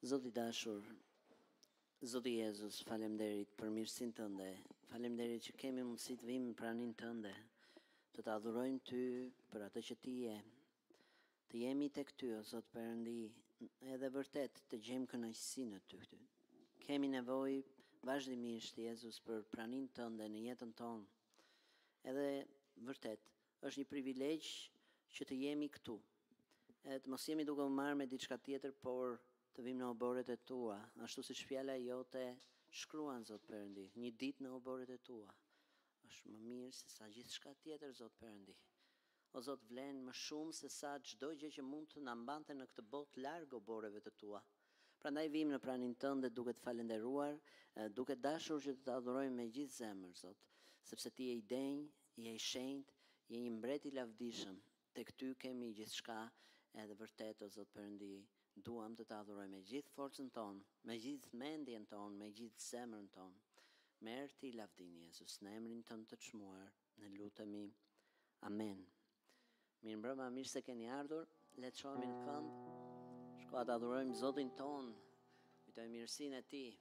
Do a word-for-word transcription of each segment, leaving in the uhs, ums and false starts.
Zoti i dashur, Zoti Jezus, faleminderit për mirësinë tënde. Faleminderit që kemi mundësi të vim në praninë tënde, të të adhurojmë ty për atë që ti je. Të jemi tek ty, o Zot Perëndi, edhe vërtet të gjejmë kënaqësi në ty. ty. Kemi nevojë vazhdimisht, Jezus, për praninë tënde në jetën tonë. Edhe vërtet është një privilegj që të jemi këtu. E të mos jemi duke u marrë me diçka tjetër, por të vim në oborret e tua, ashtu siç fjala jote shkruan, Zot Perëndi, një ditë në oborret e tua. Është më mirë se sa gjithçka tjetër, Zot Perëndi. O Zot, vlen më shumë se sa çdo gjë që mund të na mbante në këtë botë larg oborreve të tua. Prandaj vim në praninë tënde duke të falenderuar, duke dashur që të të adhurojmë me gjithë zemër, Zot, sepse ti je i denj, je i shenjtë, je një mbret i lavdishëm. Tek ty kemi gjithçka, edhe vërtet, o Zot Perëndi, duam të të adhurojmë me gjithë forcën tonë, me gjithë mendjen tonë, me gjithë zemrën tonë. Merë ti lavdin, Jezus, në emrin tënë të çmuar, ne lutemi. Amen. Mirë mbrëma, mirë se keni ardhur, le të shohemi në kënd, shkoa të adhurojmë Zotin tonë, kujtojmë mirësinë e ti.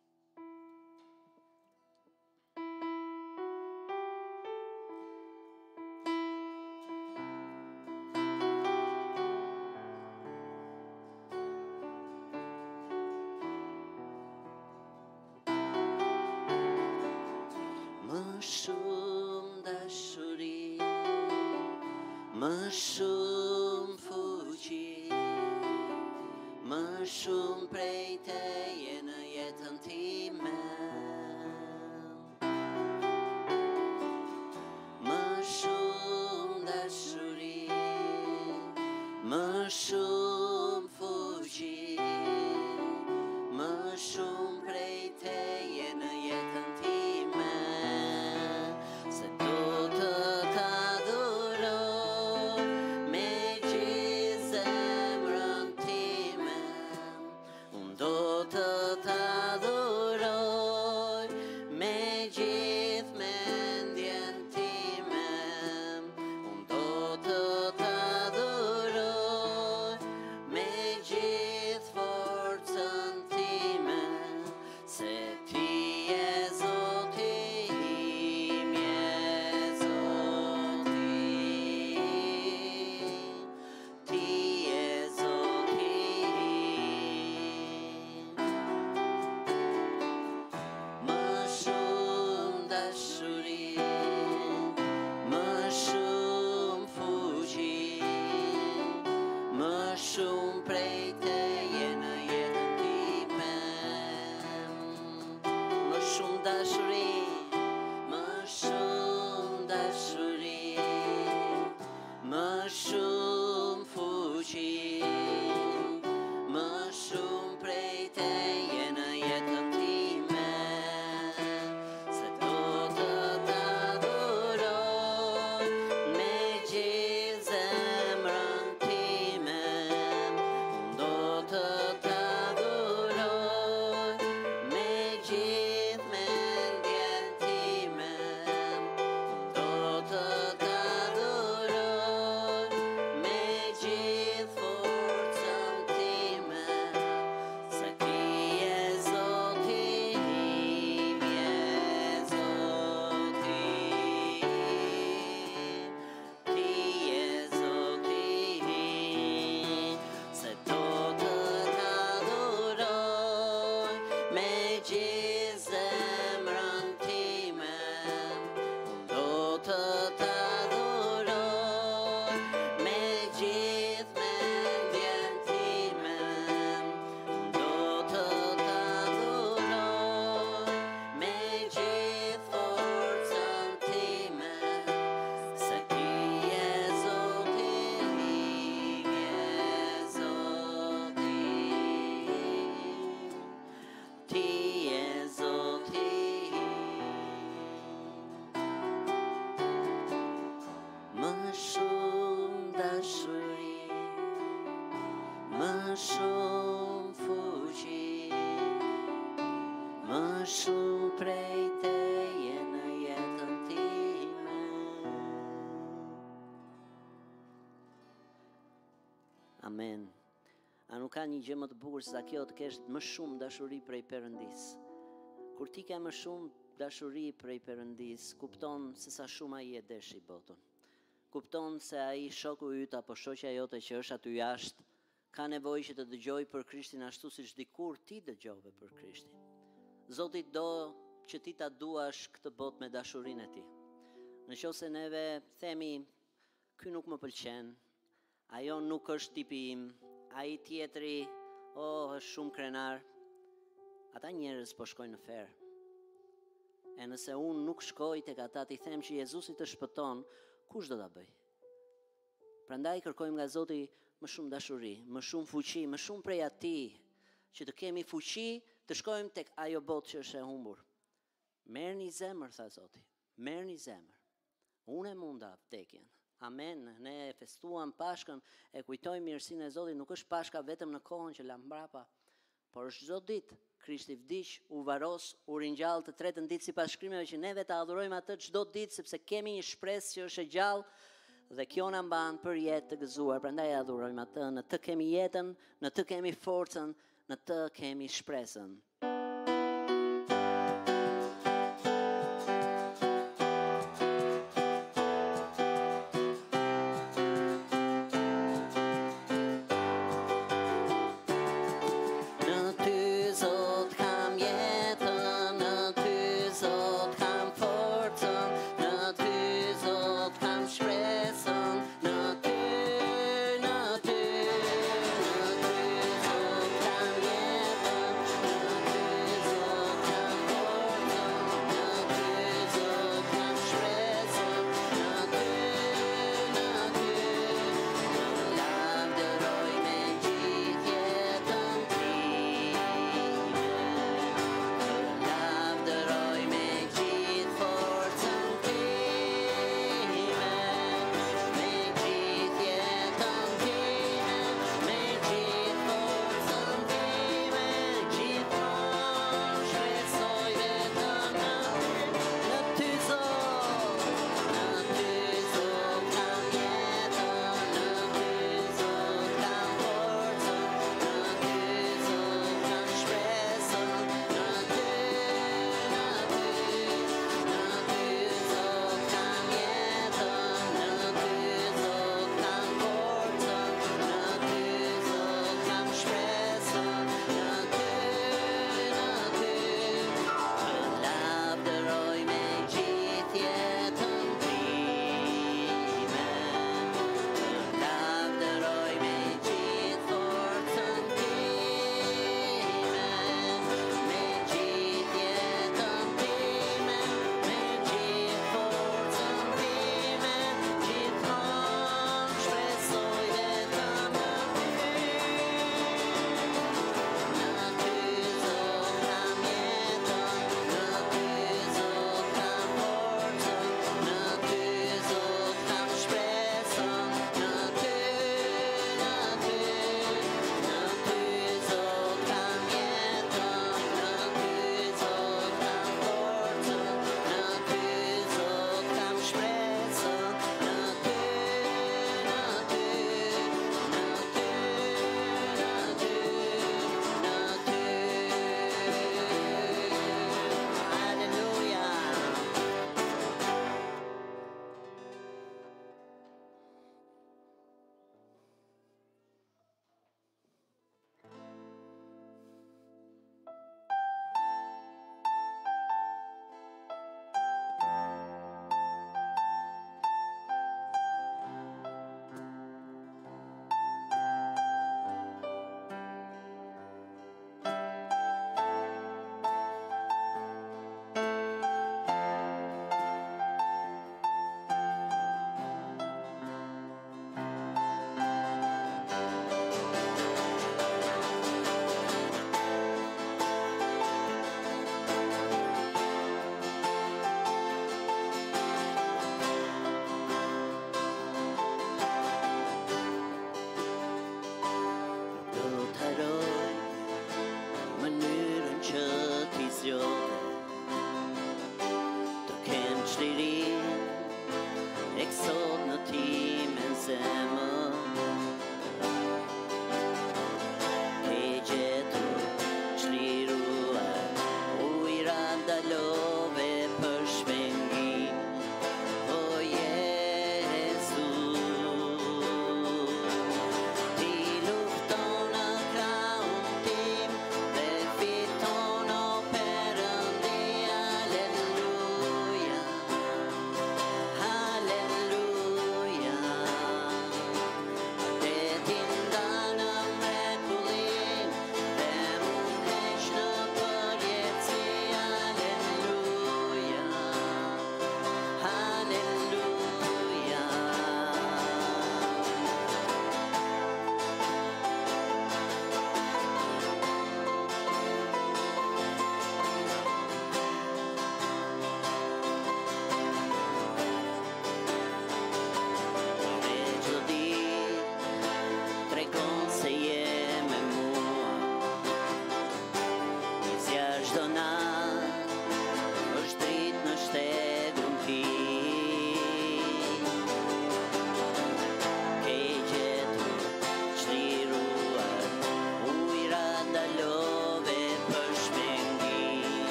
Më shumë fuqi, më shumë prej teje në jetën time. Më shumë dashuri, më shumë fuqi, më shumë prej teje në jetën time. Se do të shumë prej teje në jetën time. Më shumë dashuri, më shumë dashuri, më shumë fuqi, më shumë prej teje në jetën time. Se do të të adhuroj me gjithë zemrën time. Të të adhuroj me gjithë mendjen time. Do të të adhuroj me gjithë forcën time. Se ti je Zoti im, je Zoti im. Ti je Zoti im. Se do të gjithë zemrën time. Do të të adhuroj me gjithë mendjen time. Do të të adhuroj me gjithë forcën time. Se ti je Zoti im, je Zoti im. Ti je Zoti im. Më shumë dashuri, më shumë fuqi, më shumë prej teje në jetën time. Amen. A nuk ka një gjë më të bukur se sa kjo të kesh më shumë dashuri prej Perëndis. Kur ti ke më shumë dashuri prej Perëndis, kupton se sa shumë ai e deshi botën. Kupton se ai shoku yt apo shoqja jote që është aty jashtë ka nevojë që të dëgjoj për Krishtin ashtu siç dikur ti dëgjove për Krishtin. Zoti do që ti ta duash këtë botë me dashurinë e tij. Nëse neve themi ky nuk më pëlqen, ajo nuk është tipi im, ai tjetri, oh, është shumë krenar, ata njerëz po shkojnë në ferë. E nëse unë nuk shkoj tek ata ti them që Jezusi të shpëton, kush do ta bëj? Prandaj kërkojmë nga Zoti më shumë dashuri, më shumë fuqi, më shumë prej atij, që të kemi fuqi të shkojmë tek ajo botë që është e humbur. Merrni zemër, tha Zoti. Merrni zemër. Unë e munda vdekjen. Amen. Ne e festuam Pashkën, e kujtojmë mirësinë e Zotit, nuk është Pashka vetëm në kohën që la mbrapa, por është çdo ditë. Krishti vdiq, u varos, u ringjall të tretën ditë sipas shkrimeve që neve ta adhurojmë atë çdo ditë sepse kemi një shpresë që është e gjallë dhe kjo na mban për jetë të gëzuar. Prandaj adhurojmë atë, në të kemi jetën, në të kemi forcën, në të kemi shpresën.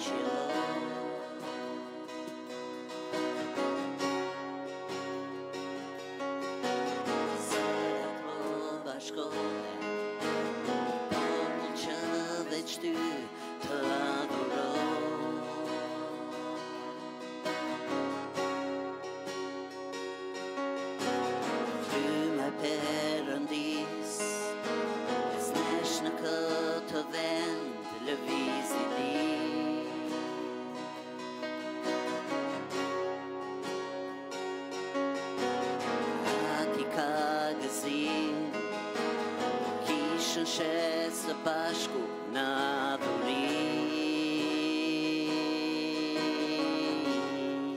Shesa Pasco na Duri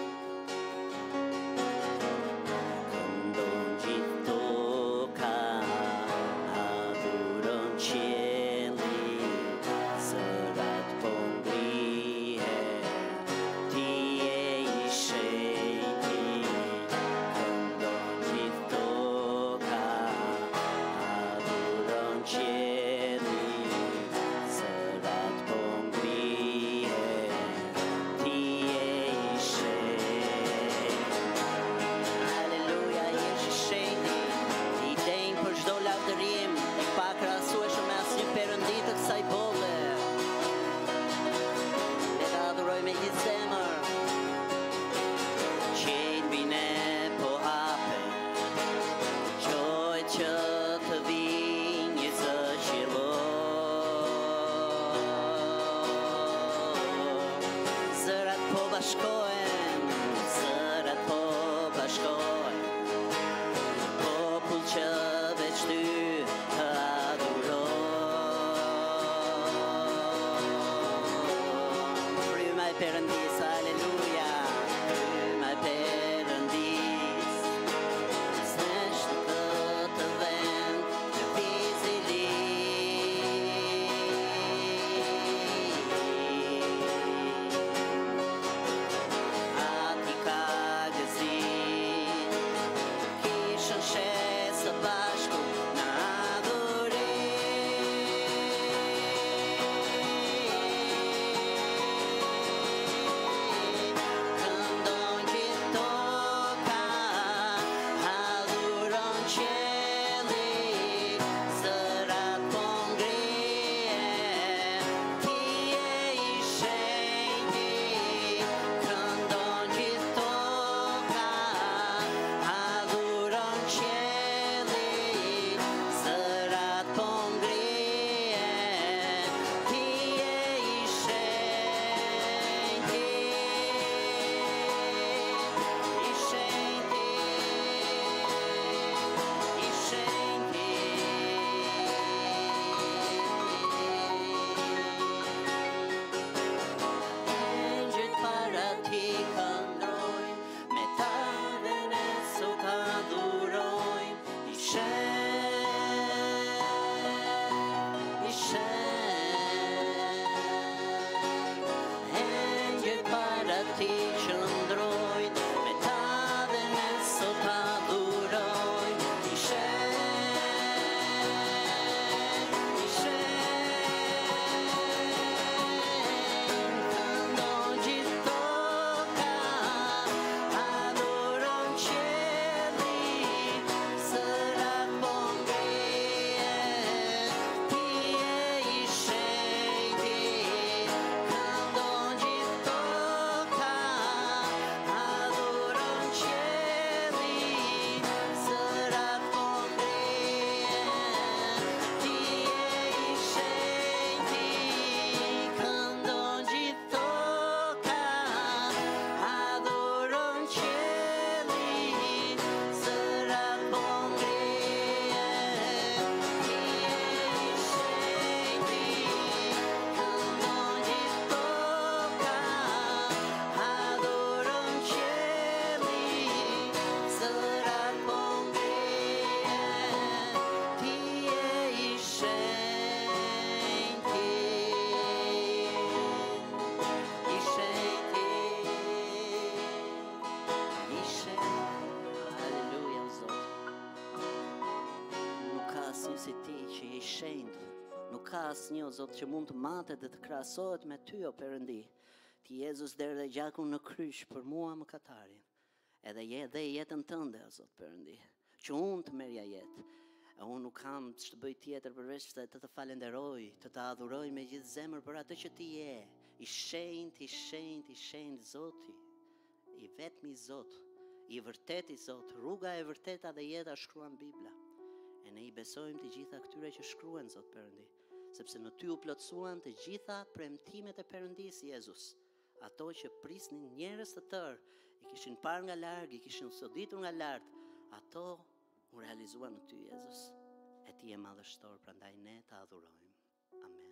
quando onde toca a Duroncelli sarat pongri ti e scendi quando onde toca Bashkoen, Sarat po Bashkoen, Popul që veç ty të aduron. Fryma e Perëndis, aleluja, fryma e Perëndis, s'nesh në këtë vend të vizili. Si ti që i shenjtë Nuk ka asnjë, o Zot, që mund të matet dhe të krahasohet me ty, o Perëndi. Ti Jezus deri dhe gjakun në kryq për mua mëkatarin. Edhe je dhe jetën tënde, o Zot Perëndi, që unë të merja jetë. E unë nuk kam që të bëj tjetër përveç se të të falenderoj, të të adhuroj me gjithë zemër për atë që ti je. I shenjt, i shenjt, i shenjt Zoti, i vetmi Zot, i vërteti Zot, rruga e vërteta dhe jeta shkruan Bibla. E ne i besojmë të gjitha këtyre që shkruen, Zot Perëndi, sepse në ty u plotësuan të gjitha premtimet e Perëndis Jezus. Ato që prisnin njerëz të tërë, i kishin parë nga larg, i kishin soditur nga lart, ato u realizuan në ty, Jezus. E ti je madhështor, prandaj ne të adhurojmë. Amen.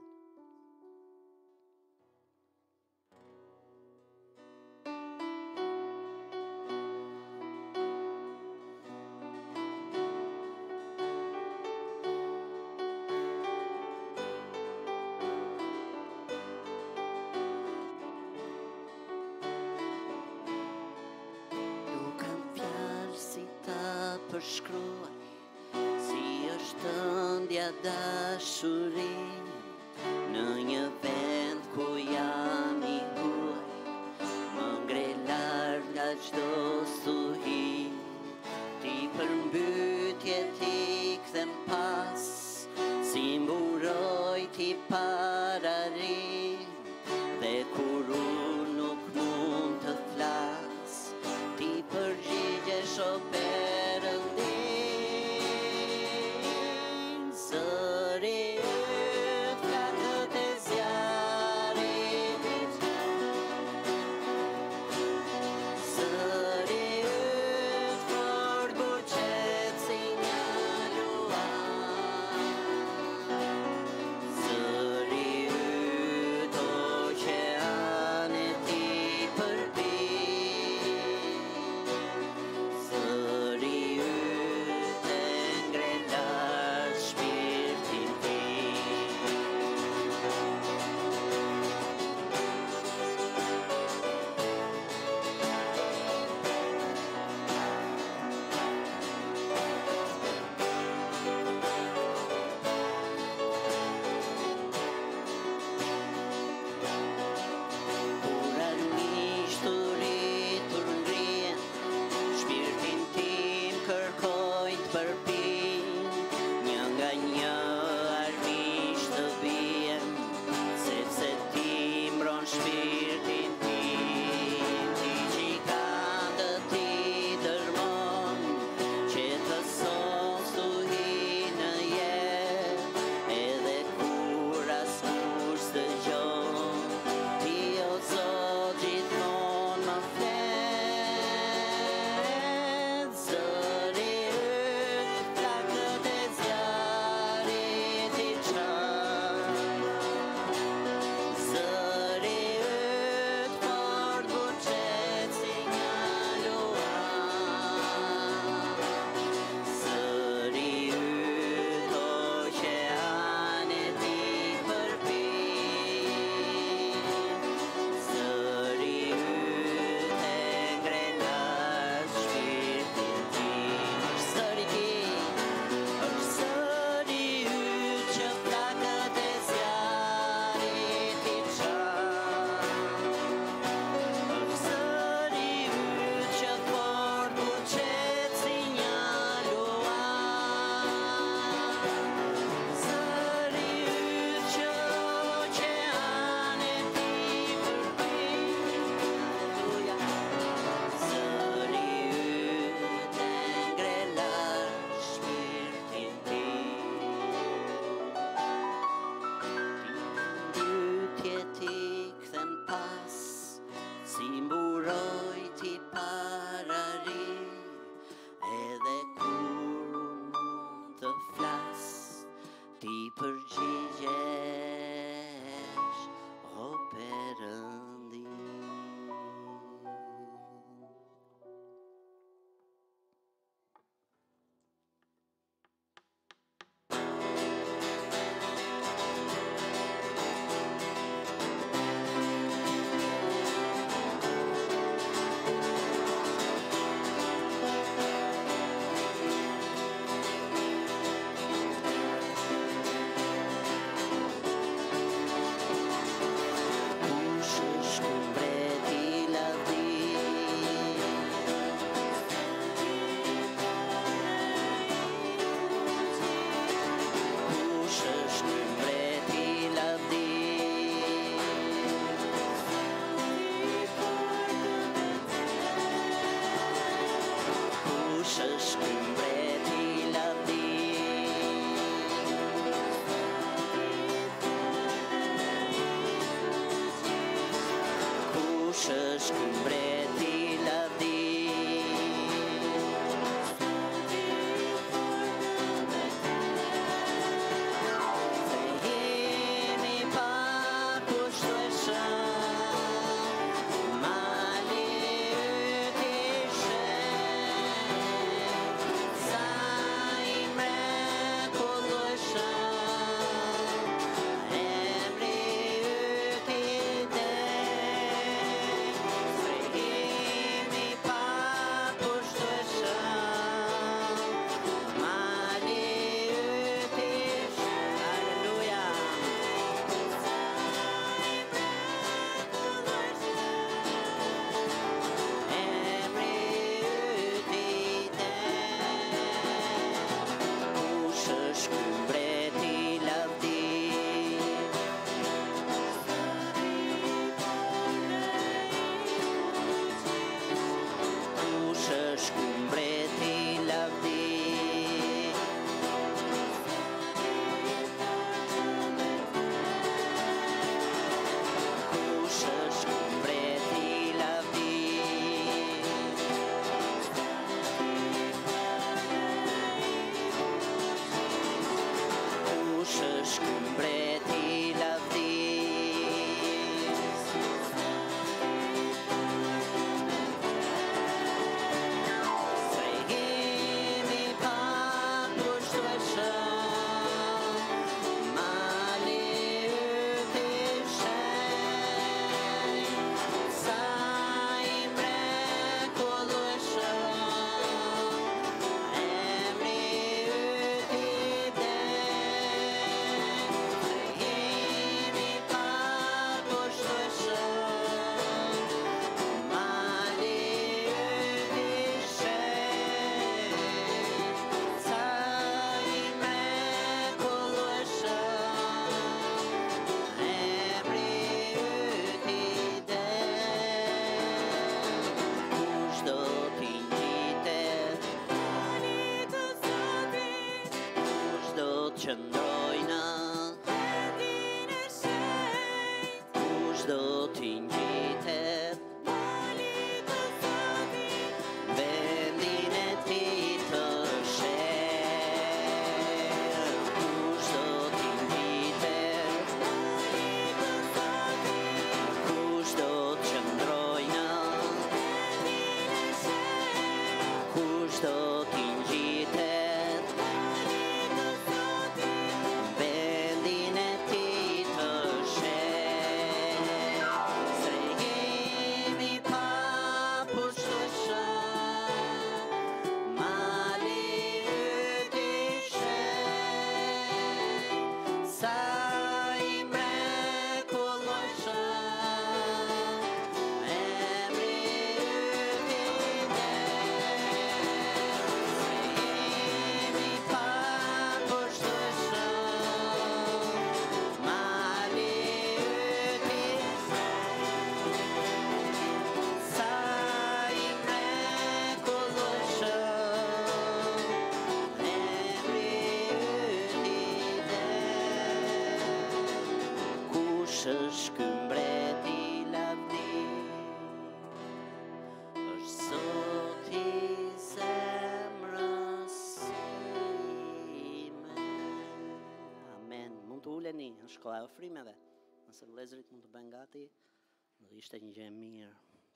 Përshkruaj, si është ëndja dashurin, në një vend ku jam i huaj, më ngre lart nga çdo stuhi, ti përmbytje ti kthem pas, si mburoj ti pararin, dhe kur unë nuk mund të flas, ti përgjigjesh o ndrojna kushdo t'i ngjitet vendin e ti të sherë kushdo t'i ngjitet kushdo që ndrojna kushdo t'i ngjitet vendin e ti të sherë se jemi pa pushtueshëm mali yt i shenjtë sa i mrekullueshëm emri yt i jemi pa pushtueshëm mali yt i sa i mrekullueshëm emri yt i kush është ky mbret i lavdi është Zoti i zemrës sime. Amen. Mund të uleni, është koha e ofrimeve. Nëse vëllezërit mund të bëhen gati, do ishte një gjë e mirë.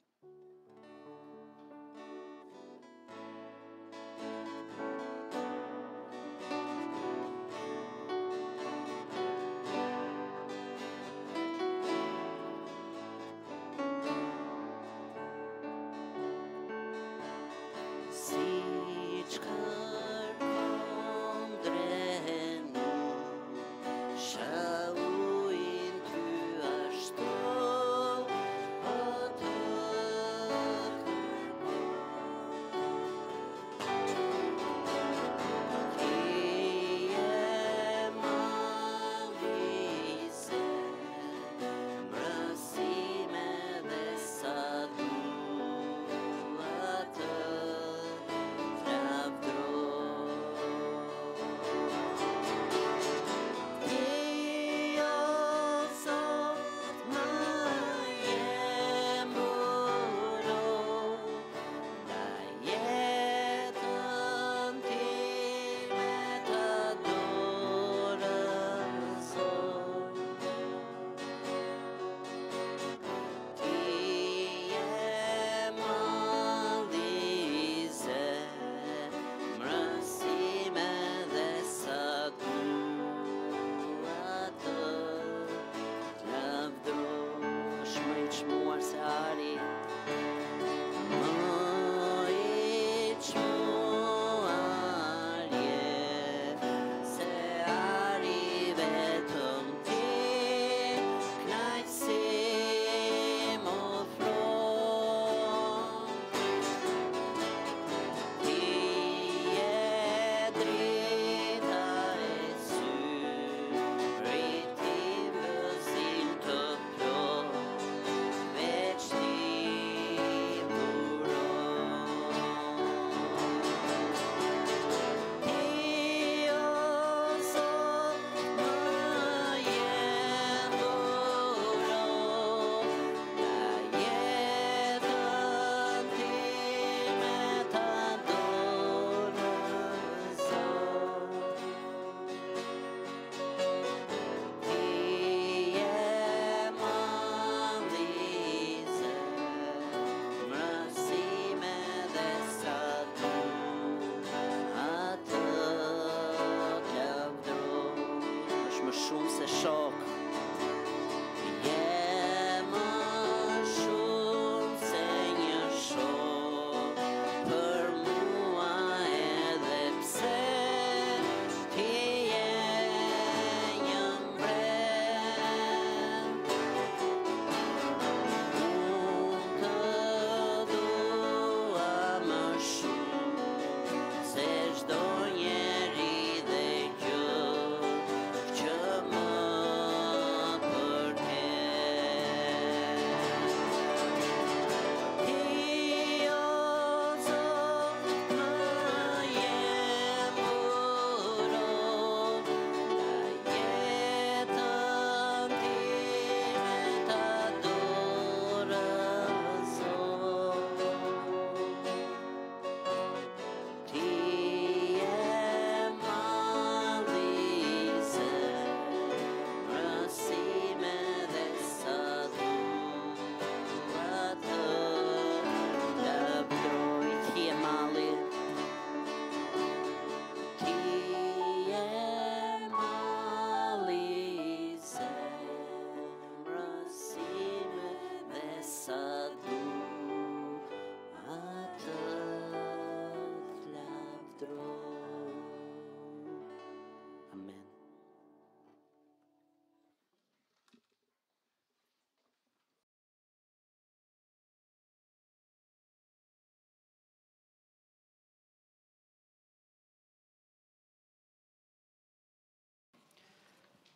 Siç kërkon drenu, shauin ty ashtu atë kërkon. Ti je mallise, mbrësime dhe sa du atë Çdo njeri dhe gjë që më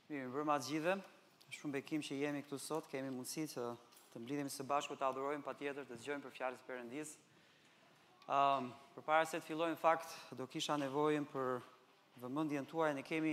Mirë, mbrëma të gjithëve. Shumë bekim që jemi këtu sot, kemi mundësi të, të mblidhemi së bashku të adhurojmë patjetër të dëgjojmë për fjalën e Perëndisë. Um, përpara se të fillojmë fakt, do kisha nevojën për vëmendjen tuaj, ne kemi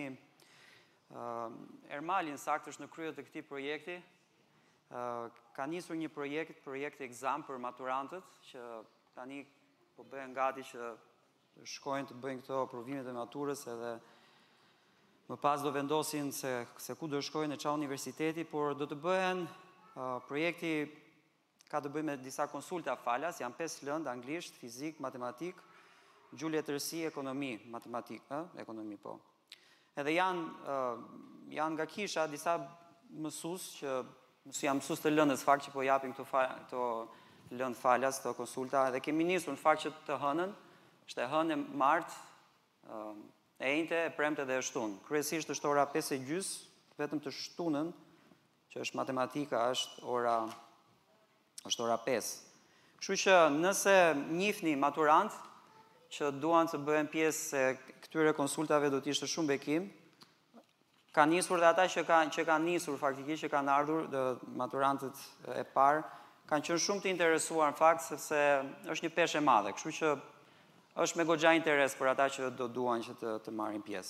uh, Ermalin saktësh në krye të këtij projekti. Uh, ka nisur një projekt, projekt exam për maturantët, që tani po bëhen gati që shkojnë të bëjnë këto provimet e maturës edhe më pas do vendosin se, se ku do shkojnë në qa universiteti, por do të bëhen, uh, projekti ka të bëjë me disa konsulta falas, janë pesë lëndë, anglisht, fizik, matematik, gjuhë letërsi, ekonomi, matematik, eh? ekonomi po. Edhe janë, uh, janë nga kisha disa mësus që, mësu janë mësus të lëndës fakt që po japin këto, fa, këto lëndë falas, këto konsulta, edhe kemi nisur në fakt që të hënën, është e hënë e martë, uh, e njëte, e premte dhe e shtunë. Kryesisht është ora pesë e gjys, vetëm të shtunën, që është matematika, është ora, është ora pesë. Kështu që nëse njihni maturant, që duan të bëhen pjesë e këtyre konsultave do t'ishte shumë bekim, ka nisur dhe ata që kanë që kanë nisur faktikisht, që kanë ardhur, dhe maturantët e parë, kanë qenë shumë të interesuar në fakt, sepse është një peshë e madhe. Kështu që është me goxha interes për ata që do duan që të, të marrin pjesë.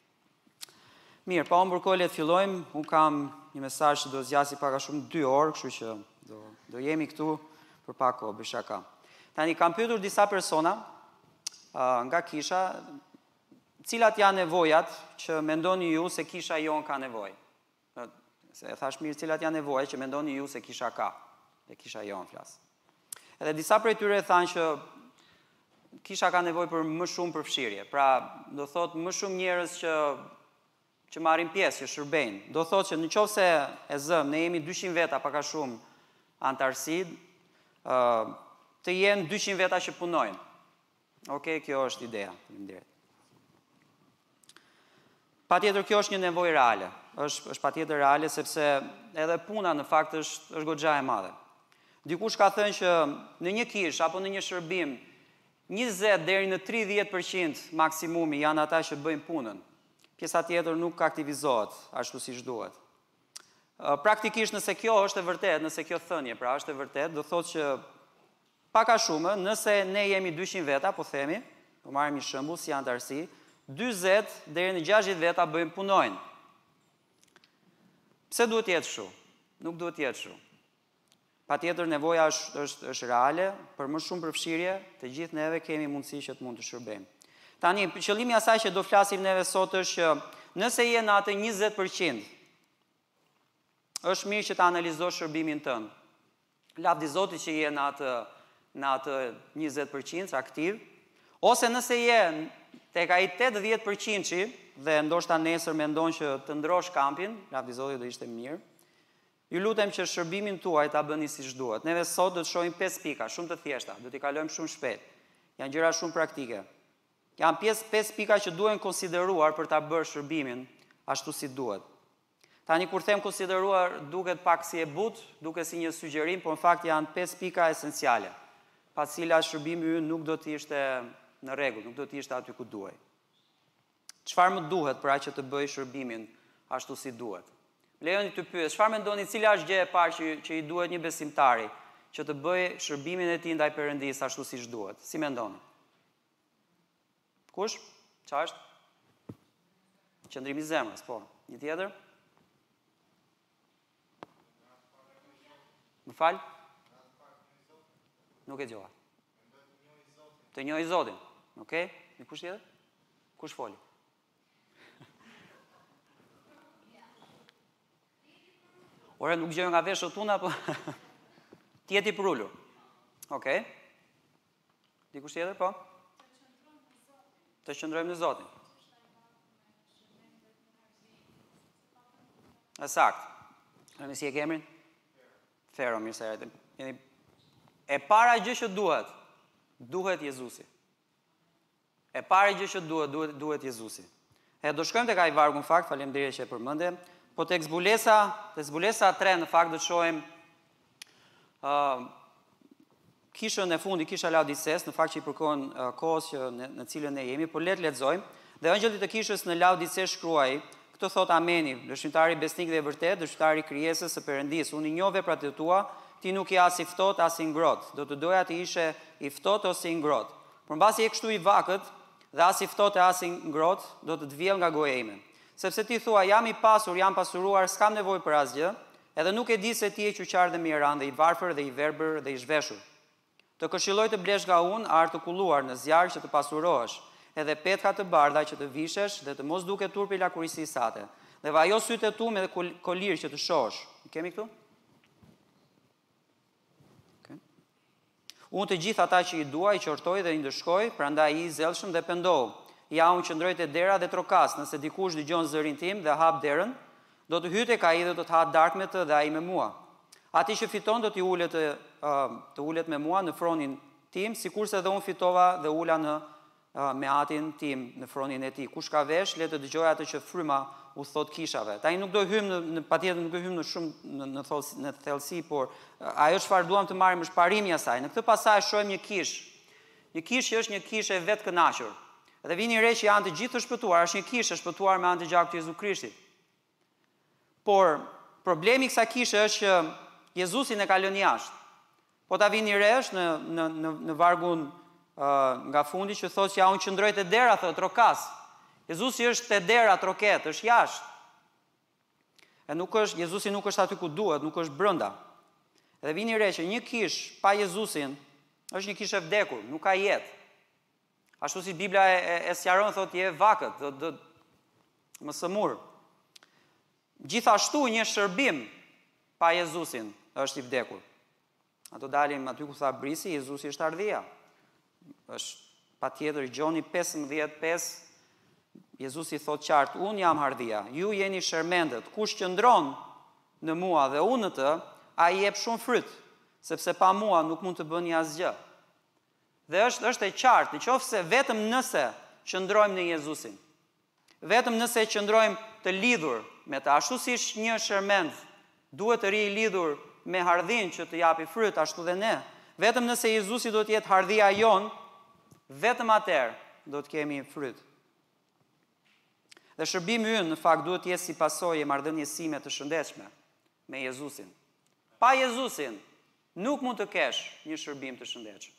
Mirë, pa humbur kohë le të fillojmë. Unë kam një mesazh që do zgjasi pak a shumë dy orë, kështu që do, do jemi këtu për pak kohë, bëj shaka. Tani kam pyetur disa persona uh, nga kisha, cilat janë nevojat që mendoni ju se kisha jon ka nevojë. Se e thash mirë, cilat janë nevojat që mendoni ju se kisha ka, dhe kisha jon flas. Edhe disa prej tyre thanë që kisha ka nevojë për më shumë përfshirje. Pra, do thot më shumë njerëz që që marrin pjesë, që shërbejnë. Do thot që nëse e zëm, ne jemi dyqind veta pak a shumë antarësi, uh, të jenë dyqind veta që punojnë. Okej, kjo është ideja. Faleminderit. Patjetër kjo është një nevojë reale. Është është patjetër reale sepse edhe puna në fakt është është goxha e madhe. Dikush ka thënë që në një kishë apo në një shërbim njëzet deri në tridhjetë përqind maksimumi janë ata që bëjnë punën. Pjesa tjetër nuk aktivizohet ashtu siç duhet. Praktikisht nëse kjo është e vërtet, nëse kjo thënie pra është e vërtet, do thotë që pak a shumë, nëse ne jemi dyqind veta, po themi, po marrim një shembull si antarësi, dyzet deri në gjashtëdhjetë veta bëjnë punojnë. Pse duhet të jetë kështu? Nuk duhet të jetë kështu. Patjetër nevoja është, është, është reale, për më shumë përfshirje, të gjithë neve kemi mundësi që të mund të shërbejmë. Tani, qëllimi asaj që do flasim neve sot është që nëse je në atë njëzet përqind, është mirë që të analizosh shërbimin tënd. Lavdi Zotit që je në atë, në atë njëzet përqind aktiv, ose nëse je tek ai tetëdhjetë përqind dhe ndoshta nesër mendon që të ndrosh kampin, lavdi Zotit do ishte mirë. Ju lutem që shërbimin tuaj ta bëni siç duhet. Neve sot do të shohim pesë pika, shumë të thjeshta, do t'i kalojmë shumë shpejt. Janë gjëra shumë praktike. Janë pjesë pesë pika që duhen konsideruar për ta bërë shërbimin ashtu si duhet. Tani kur them konsideruar duket pak si e butë, duket si një sugjerim, por në fakt janë pesë pika esenciale, pa të cilat shërbimi ynë nuk do të ishte në rregull, nuk do të ishte aty ku duhej. Çfarë më duhet për aq që të bëj shërbimin ashtu si duhet? Lejoni të pyes, çfarë mendoni, cila është gjë e parë që, që i duhet një besimtari që të bëjë shërbimin e tij ndaj Perëndisë ashtu siç duhet? Si mendoni? Kush? Çfarë është? Qëndrimi i zemrës, po. Një tjetër? Më fal? Nuk e dëgjova. Të njohë Zotin. Okej? Një kush tjetër? Kush foli? Ore, nuk gjojnë nga veshët tuna, po tjeti për ullur. Okej. Dikush tjetër, po? Të qëndrojmë në Zotin. E sakt. Në si e kemrin? Fero, mirë se rejtë. E para gjë që duhet, duhet Jezusi. E para gjë që duhet, duhet, duhet Jezusi. E do shkojmë të ka i vargu në fakt, faleminderit që e përmendem. Po të zbulesa, të zbulesa tre në fakt do të shohim uh, kishën e fundi, kisha Laodices, në fakt që i përkohen uh, kohës që në, në cilën ne jemi, por le të lexojmë. Dhe angjëlli të kishës në Laodices shkruaj Këtë thot Ameni, dëshmitari besnik dhe vërtet, dëshmitari krijesës së Perëndisë. Unë i njoh veprat e tua, ti nuk je as i ftohtë as i ngrohtë. Do të doja ti ishe i ftohtë ose i ngrohtë. Por mbasi je kështu i vakët dhe as i ftohtë as i ngrohtë, do të të vjell nga goja ime. Sepse ti thua, jam i pasur, jam pasuruar, s'kam nevojë për asgjë, edhe nuk e di se ti je qyqar dhe miran, dhe i varfër dhe i verbër dhe i zhveshur. Të këshilloj të blesh nga unë artë të kulluar në zjarë që të pasurohesh, edhe petka të bardha që të vishesh dhe të mos duke turpi lakurisi sate, dhe vajo sytë e tu me dhe kolir që të shosh. Kemi këtu? Okay. Unë të gjithë ata që i dua, i qortoj dhe i ndëshkoj, prandaj i zelshëm dhe pendohu. Ja unë qëndroj te dera dhe trokas, nëse dikush dëgjon zërin tim dhe hap derën, do të hyte ka i dhe do të ha dark me të dhe ai me mua. Ati që fiton do t'i ulet, uh, të ulet me mua në fronin tim, sikurse dhe unë fitova dhe ula në uh, me atin tim në fronin e ti. Kush ka vesh, le të dëgjoj atë që fryma u thot kishave. Ta i nuk do hym në, në patjetër nuk do hym në shumë në, në, tholsi, në thellësi, por uh, ajo çfarë duam të marrim është parimi i asaj. Në këtë pasazh shohim një kish. Një kish që është një kish e vetë kënaqur. Dhe vini re që janë të gjithë të shpëtuar, është një kish e shpëtuar me anë të gjakut të Jezu Krishtit. Por problemi i kësaj kishe është që Jezusin e ka lënë jashtë. Po ta vini re është në, në, në, në vargun uh, nga fundi që thotë që ja unë qëndroj te dera, thotë trokas. Jezusi është te dera troket, është jashtë. E nuk është, Jezusi nuk është aty ku duhet, nuk është brenda. Dhe vini re që një kish pa Jezusin është një kish e vdekur, nuk ka jetë. Ashtu si Biblia e, e, e sqaron thotë je vakët, do do më sëmur. Gjithashtu një shërbim pa Jezusin është i vdekur. Ato dalim aty ku tha brisi, Jezusi është ardhia. Është patjetër Gjoni pesëmbëdhjetë pesë, Jezusi thot qartë, unë jam ardhia, ju jeni shërmendet, kush qëndron në mua dhe unë në të, ai jep shumë fryt, sepse pa mua nuk mund të bëni asgjë. Dhe është është e qartë, nëse vetëm nëse qëndrojmë në Jezusin, vetëm nëse qëndrojmë të lidhur me të, ashtu si një shërmend duhet të ri i lidhur me hardhin që të japi fryt, ashtu dhe ne. Vetëm nëse Jezusi do të jetë hardhia jon, vetëm atëherë do të kemi fryt. Dhe shërbimi ynë në fakt duhet të jetë si pasojë e marrëdhënies sime të shëndetshme me Jezusin. Pa Jezusin nuk mund të kesh një shërbim të shëndetshëm.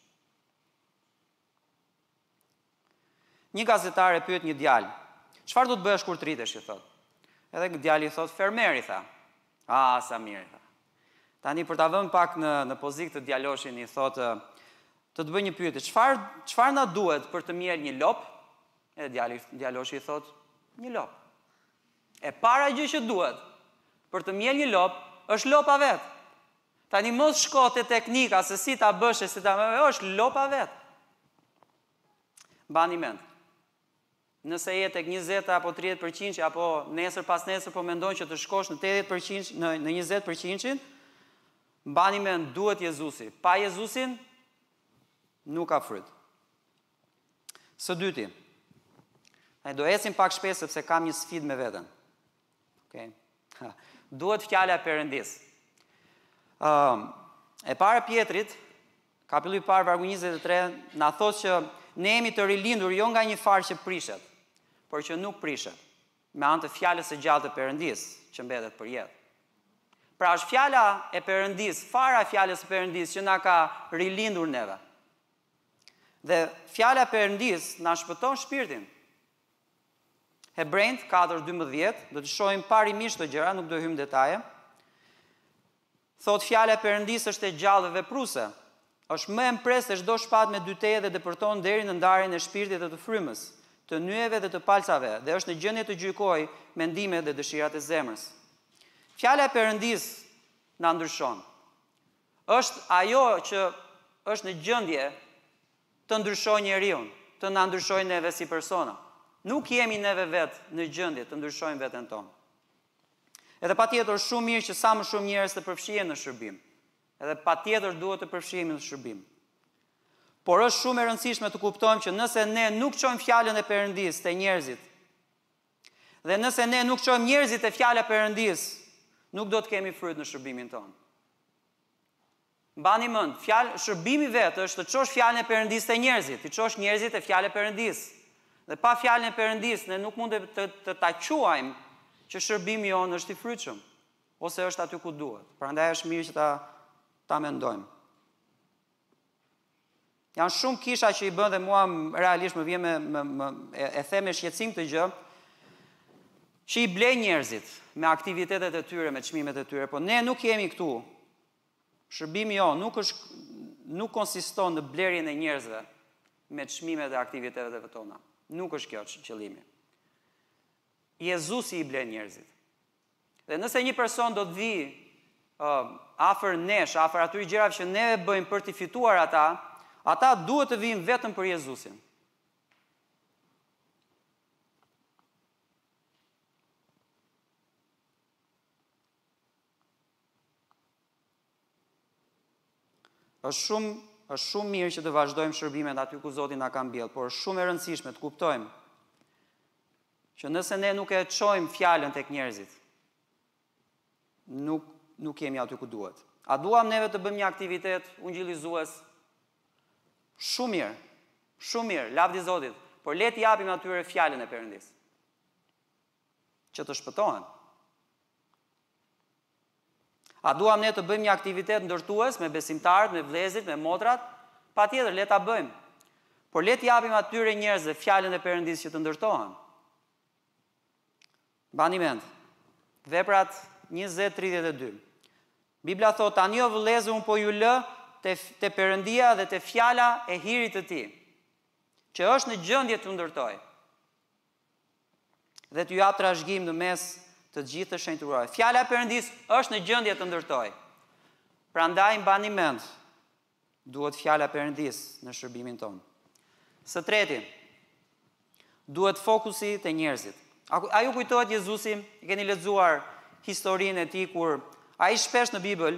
Një gazetar e pyet një djalë, çfarë do të bëhesh kur të rritesh, i thotë. Edhe djali i thotë, fermer, i tha. Ah, sa mirë, i tha. Tani për ta vënë pak në në pozicion të djaloshin, i thotë, të të bëj një pyetje, çfarë çfarë na duhet për të mirë një lop? Edhe djali djaloshi i thotë, një lop. E para gjë që duhet për të mirë një lop është lopa vet. Tani mos shko te teknika se si ta bësh, se ta është lopa vet. Mbani mend. Nëse je tek njëzet apo tridhjetë përqind apo nesër pas nesër po mendon që të shkosh në tetëdhjetë përqind në në njëzet përqind, mbani mend duhet Jezusi. Pa Jezusin nuk ka fryt. Së dyti. Ai do ecim pak shpejt sepse kam një sfidë me veten. Okej. Okay. Duhet fjala e Perëndis. Ëm, um, e para Pjetrit, kapitulli i parë vargu njëzet e tre, na thotë që ne jemi të rilindur jo nga një farë që prishet, por që nuk prishet, me anë të fjalës së gjallë të Perëndis, që mbetet për jetë. Pra është fjala e Perëndis, fara e fjalës së Perëndis që na ka rilindur neve. Dhe fjala e Perëndis na shpëton shpirtin. Hebrejt katër dymbëdhjetë, do të shohim parimisht të gjëra, nuk do hym detaje. Thot fjala e Perëndis është e gjallë dhe vepruese. Është më e mpresë se çdo shpatë me dy teje dhe depërton deri në ndarjen e shpirtit dhe të frymës, të nyjeve dhe të palcave, dhe është në gjendje të gjykojë mendimet dhe dëshirat e zemrës. Fjala e Perëndis na ndryshon. Është ajo që është në gjendje të ndryshojë njeriu, të na ndryshojë neve si persona. Nuk jemi neve vetë në gjendje të ndryshojmë veten tonë. Edhe patjetër shumë mirë që sa më shumë njerëz të përfshihen në shërbim. Edhe patjetër duhet të përfshihemi në shërbim. Por është shumë e rëndësishme të kuptojmë që nëse ne nuk çojmë fjalën e Perëndis te njerëzit, dhe nëse ne nuk çojmë njerëzit te fjala e Perëndis, nuk do të kemi fryt në shërbimin tonë. Mbani mend, fjalë shërbimi vetë është të çosh fjalën e Perëndis te njerëzit, të çosh njerëzit te fjala e Perëndis. Dhe pa fjalën e Perëndis ne nuk mund të të, të ta quajmë që shërbimi jonë është i frytshëm, ose është aty ku duhet. Prandaj është mirë që ta, ta mendojmë. Janë shumë kisha që i bën dhe mua realisht më vjen me, me, me e, e them me shqetësim këtë gjë, që i blej njerëzit me aktivitetet e tyre, me çmimet e tyre, po ne nuk jemi këtu. Shërbimi jo nuk është nuk konsiston në blerjen e njerëzve me çmimet e aktivitetet e tona. Nuk është kjo qëllimi. Jezusi i blen njerëzit. Dhe nëse një person do të vi uh, afër nesh, afër atyre gjërave që ne bëjmë për të fituar ata, ata duhet të vinë vetëm për Jezusin. Është shumë, është shumë mirë që të vazhdojmë shërbimet aty ku Zoti na ka mbjellë, por është shumë e rëndësishme të kuptojmë që nëse ne nuk e çojmë fjalën tek njerëzit, nuk nuk jemi aty ku duhet. A duam neve të bëjmë një aktivitet ungjillizues? Shumë mirë. Shumë mirë, lavdi Zotit, por le të japim atyre fjalën e Perëndis. Që të shpëtohen. A duam ne të bëjmë një aktivitet ndërtues me besimtarët, me vëllezërit, me motrat? Patjetër, le ta bëjmë. Por le të japim atyre njerëzve fjalën e Perëndis që të ndërtohen. Bani mend. Veprat njëzet tridhjetë e dy. Bibla thot, tani o vëllezër, unë po ju lë te, te Perëndia dhe te fjala e hirit të tij, që është në gjendje të ndërtoj. Dhe t'ju jap trashëgim në mes të gjithë të shenjtërorë. Fjala e Perëndis është në gjendje të ndërtoj. Prandaj mbani mend, duhet fjala e Perëndis në shërbimin tonë. Së treti, duhet fokusi te njerëzit. A ju kujtohet Jezusi, e keni lexuar historinë e tij kur ai shpesh në Bibël,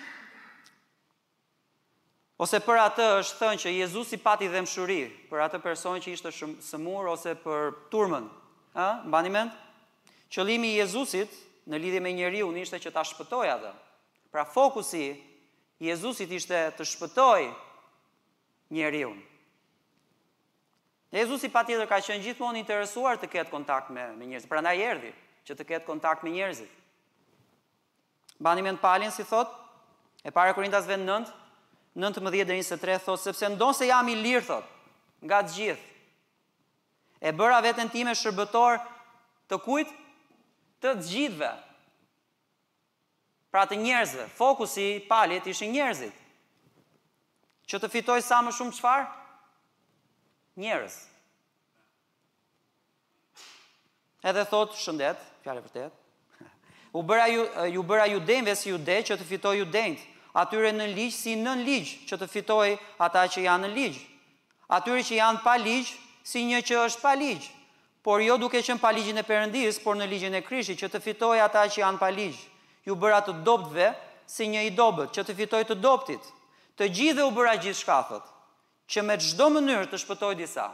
ose për atë është thënë që Jezusi pati dëmshuri për atë person që ishte sëmur ose për turmën. Ë, mbani mend? Qëllimi i Jezusit në lidhje me njeriu ishte që ta shpëtojë atë. Pra fokusi i Jezusit ishte të shpëtojë njeriu. Jezusi patjetër ka qenë gjithmonë interesuar të ketë kontakt me, me njerëzit. Prandaj erdhi që të ketë kontakt me njerëzit. Mbani mend palin si thot, e para Korintasve nëntë, nëntëmbëdhjetë deri në njëzet e tre thot, sepse ndonse jam i lirë thot, nga të gjithë. E bëra veten time shërbëtor të kujt? Të të gjithëve. Pra të njerëzve. Fokusi i palit ishin njerëzit. Që të fitoj sa më shumë çfarë? Njerëz. Edhe thot shëndet, fjalë e vërtetë. U bëra ju, ju bëra judenjve si jude që të fitoj judenjt. Atyre në ligj si nën ligj që të fitoj ata që janë në ligj. Atyre që janë pa ligj si një që është pa ligj. Por jo duke qenë pa ligjin e Perëndis, por në ligjin e Krishtit që të fitoj ata që janë pa ligj. Ju bëra të dobtëve si një i dobët, që të fitoj të dobtit. Të gjithë u bëra gjithçka thot, që me çdo mënyrë të shpëtoj disa.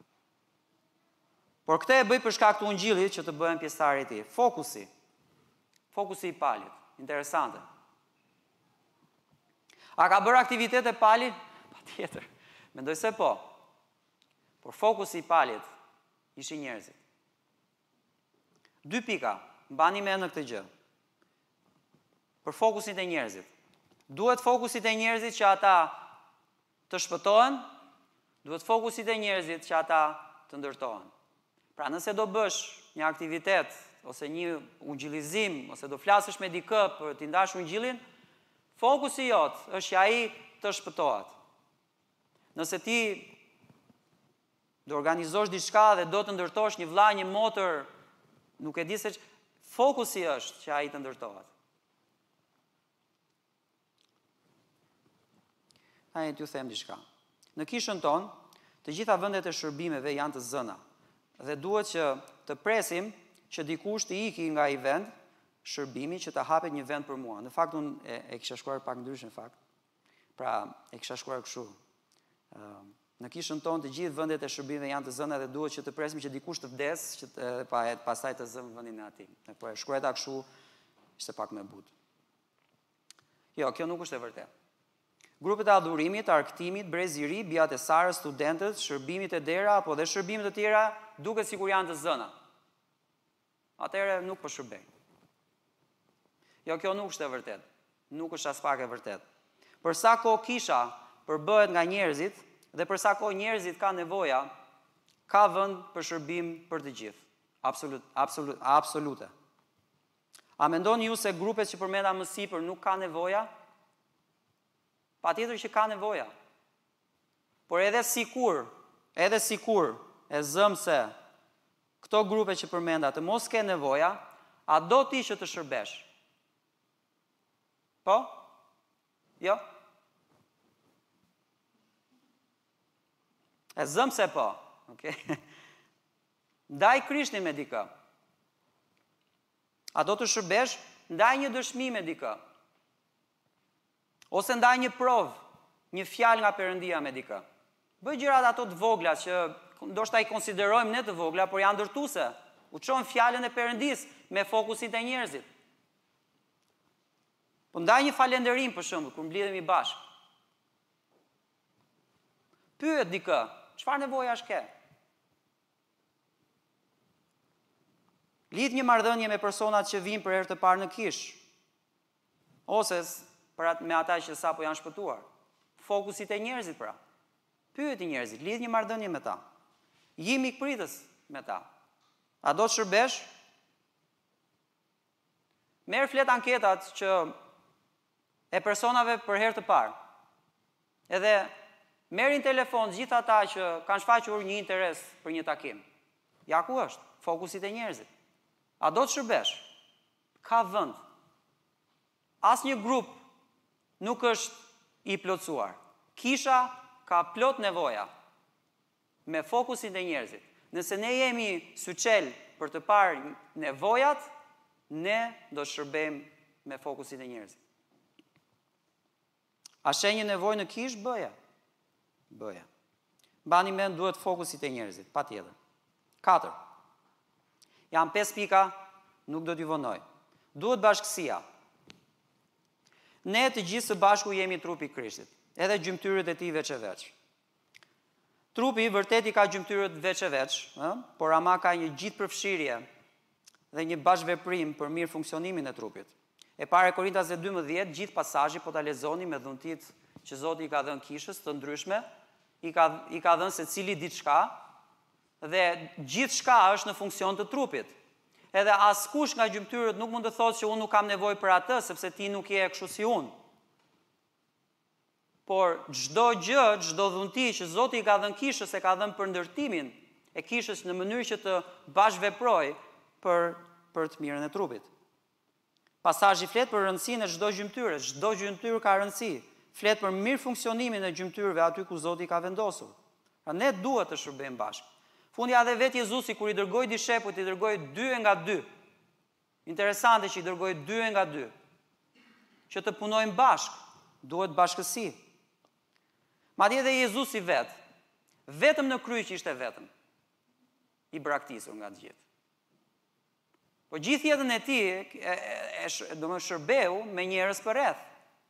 Por këtë e bëj për shkak të ungjillit që të bëhen pjesëtarë e tij. Fokusi. Fokusi i palit. Interesante. A ka bërë aktivitete pali? Patjetër. Mendoj se po. Por fokusi i palit ishin njerëzit. Dy pika, mbani mend në këtë gjë. Për fokusin e njerëzit. Duhet fokusit e njerëzit që ata të shpëtohen, duhet fokusit e njerëzit që ata të ndërtohen. Pra nëse do bësh një aktivitet, ose një ungjillizim, ose do flasësh me dikë për t'i ndash ungjillin, fokusi jot është që ai të shpëtohet. Nëse ti do organizosh diçka dhe do të ndërtosh një vëlla, një motër, nuk e di se që, fokusi është që ai të ndërtohet. Ai t'ju them diçka. Në kishën tonë, të gjitha vendet e shërbimeve janë të zëna dhe duhet që të presim që dikush të iki nga ai vend shërbimi që të hapet një vend për mua. Në fakt unë e, e kisha shkruar pak ndryshe në fakt. Pra e kisha shkruar kështu. Uh, Në kishën tonë të gjithë vendet e shërbimeve janë të zëna dhe duhet që të presim që dikush të vdes, që të, pa, pastaj të zëmë vendin e atij. Po e shkruajta kështu, ishte pak më butë. Jo, kjo nuk është e vërtetë. Grupet e adhurimit, arktimit, breziri, bijat e Sarës, studentët, shërbimit e dera apo dhe shërbimet e tjera duket sikur janë të zëna. atëherë nuk po shërbej. Jo, kjo nuk është e vërtet. Nuk është as pak e vërtet. Për sa kohë kisha përbëhet nga njerëzit dhe për sa kohë njerëzit ka nevoja, ka vend për shërbim për të gjithë. Absolut, absolut, absolute. A mendoni ju se grupet që përmenda më sipër nuk ka nevoja? Patjetër që ka nevoja. Por edhe sikur, edhe sikur e zëm se këto grupe që përmenda të mos ke nevoja, a do ti që të shërbesh? Po? Jo? E zëm se po. Okay? Ndaj Krishtin me dikë. A do të shërbesh? Ndaj një dëshmi me dikë. Ose ndaj një provë, një fjalë nga Perëndia me dikë. Bëj gjërat ato të vogla që ndoshta i konsiderojmë ne të vogla, por janë ndërtuese. U çon fjalën e Perëndis me fokusin te njerëzit. Po ndaj një falënderim për shembull, kur mblidhemi bashkë. Pyet dikë, çfarë nevojash ke? Lidh një marrëdhënie me personat që vinë për herë të parë në kish. Ose për atë me ata që sapo janë shpëtuar. Fokusit e njerëzit pra. Pyeti njerëzit, lidh një marrëdhënie me ta. Ji mikpritës me ta. A do të shërbesh? Merë flet anketat që e personave për herë të parë. Edhe merrin telefon gjithë ata që kanë shfaqur një interes për një takim. Ja ku është? Fokusit e njerëzit. A do të shërbesh? Ka vend. Asnjë grup nuk është i plotësuar. Kisha ka plot nevoja me fokusin e njerëzit. Nëse ne jemi syçel për të parë nevojat, ne do të shërbejmë me fokusin e njerëzit. A shenjë nevojë në kish? Bëja. Bëja. Mbani mend, duhet fokusit e njerëzit, patjetër. Katër. Janë pesë pika, nuk do t'i vonoj. Duhet bashkësia. Ne të gjithë së bashku jemi trupi i Krishtit, edhe gjymtyrët e tij veç e veç. Trupi i vërtet i ka gjymtyrët veç e veç, ë? Por ama ka një gjithë përfshirje dhe një bashkëveprim për mirë funksionimin e trupit. E para Korintasve dymbëdhjetë, gjithë pasazhi po ta lexoni me dhuntit që Zoti i ka dhënë kishës të ndryshme, i ka i ka dhënë secili diçka dhe gjithë shka është në funksion të trupit. Edhe askush nga gjymtyrët nuk mund të thotë që unë nuk kam nevojë për atë, sepse ti nuk je kështu si unë. Por çdo gjë, çdo dhunti që Zoti i ka dhënë kishës e ka dhënë për ndërtimin e kishës në mënyrë që të bashkëveprojë për për të mirën e trupit. Pasazhi flet për rëndësinë e çdo gjymtyre, çdo gjymtyrë ka rëndësi. Flet për mirë funksionimin e gjymtyrëve aty ku Zoti i ka vendosur. Pra ne duhet të shërbejmë bashkë. Fundja dhe vetë Jezusi, kur i dërgoi dishepujt, i dërgoi dy nga dy. Interesante që i dërgoi dy nga dy. Që të punojnë bashkë, duhet bashkësi. Madje edhe Jezusi vetë, vetëm në kryq ishte vetëm i braktisur nga të gjithë. Po gjithë jetën e tij e, e, do më shërbeu me njerëz përreth.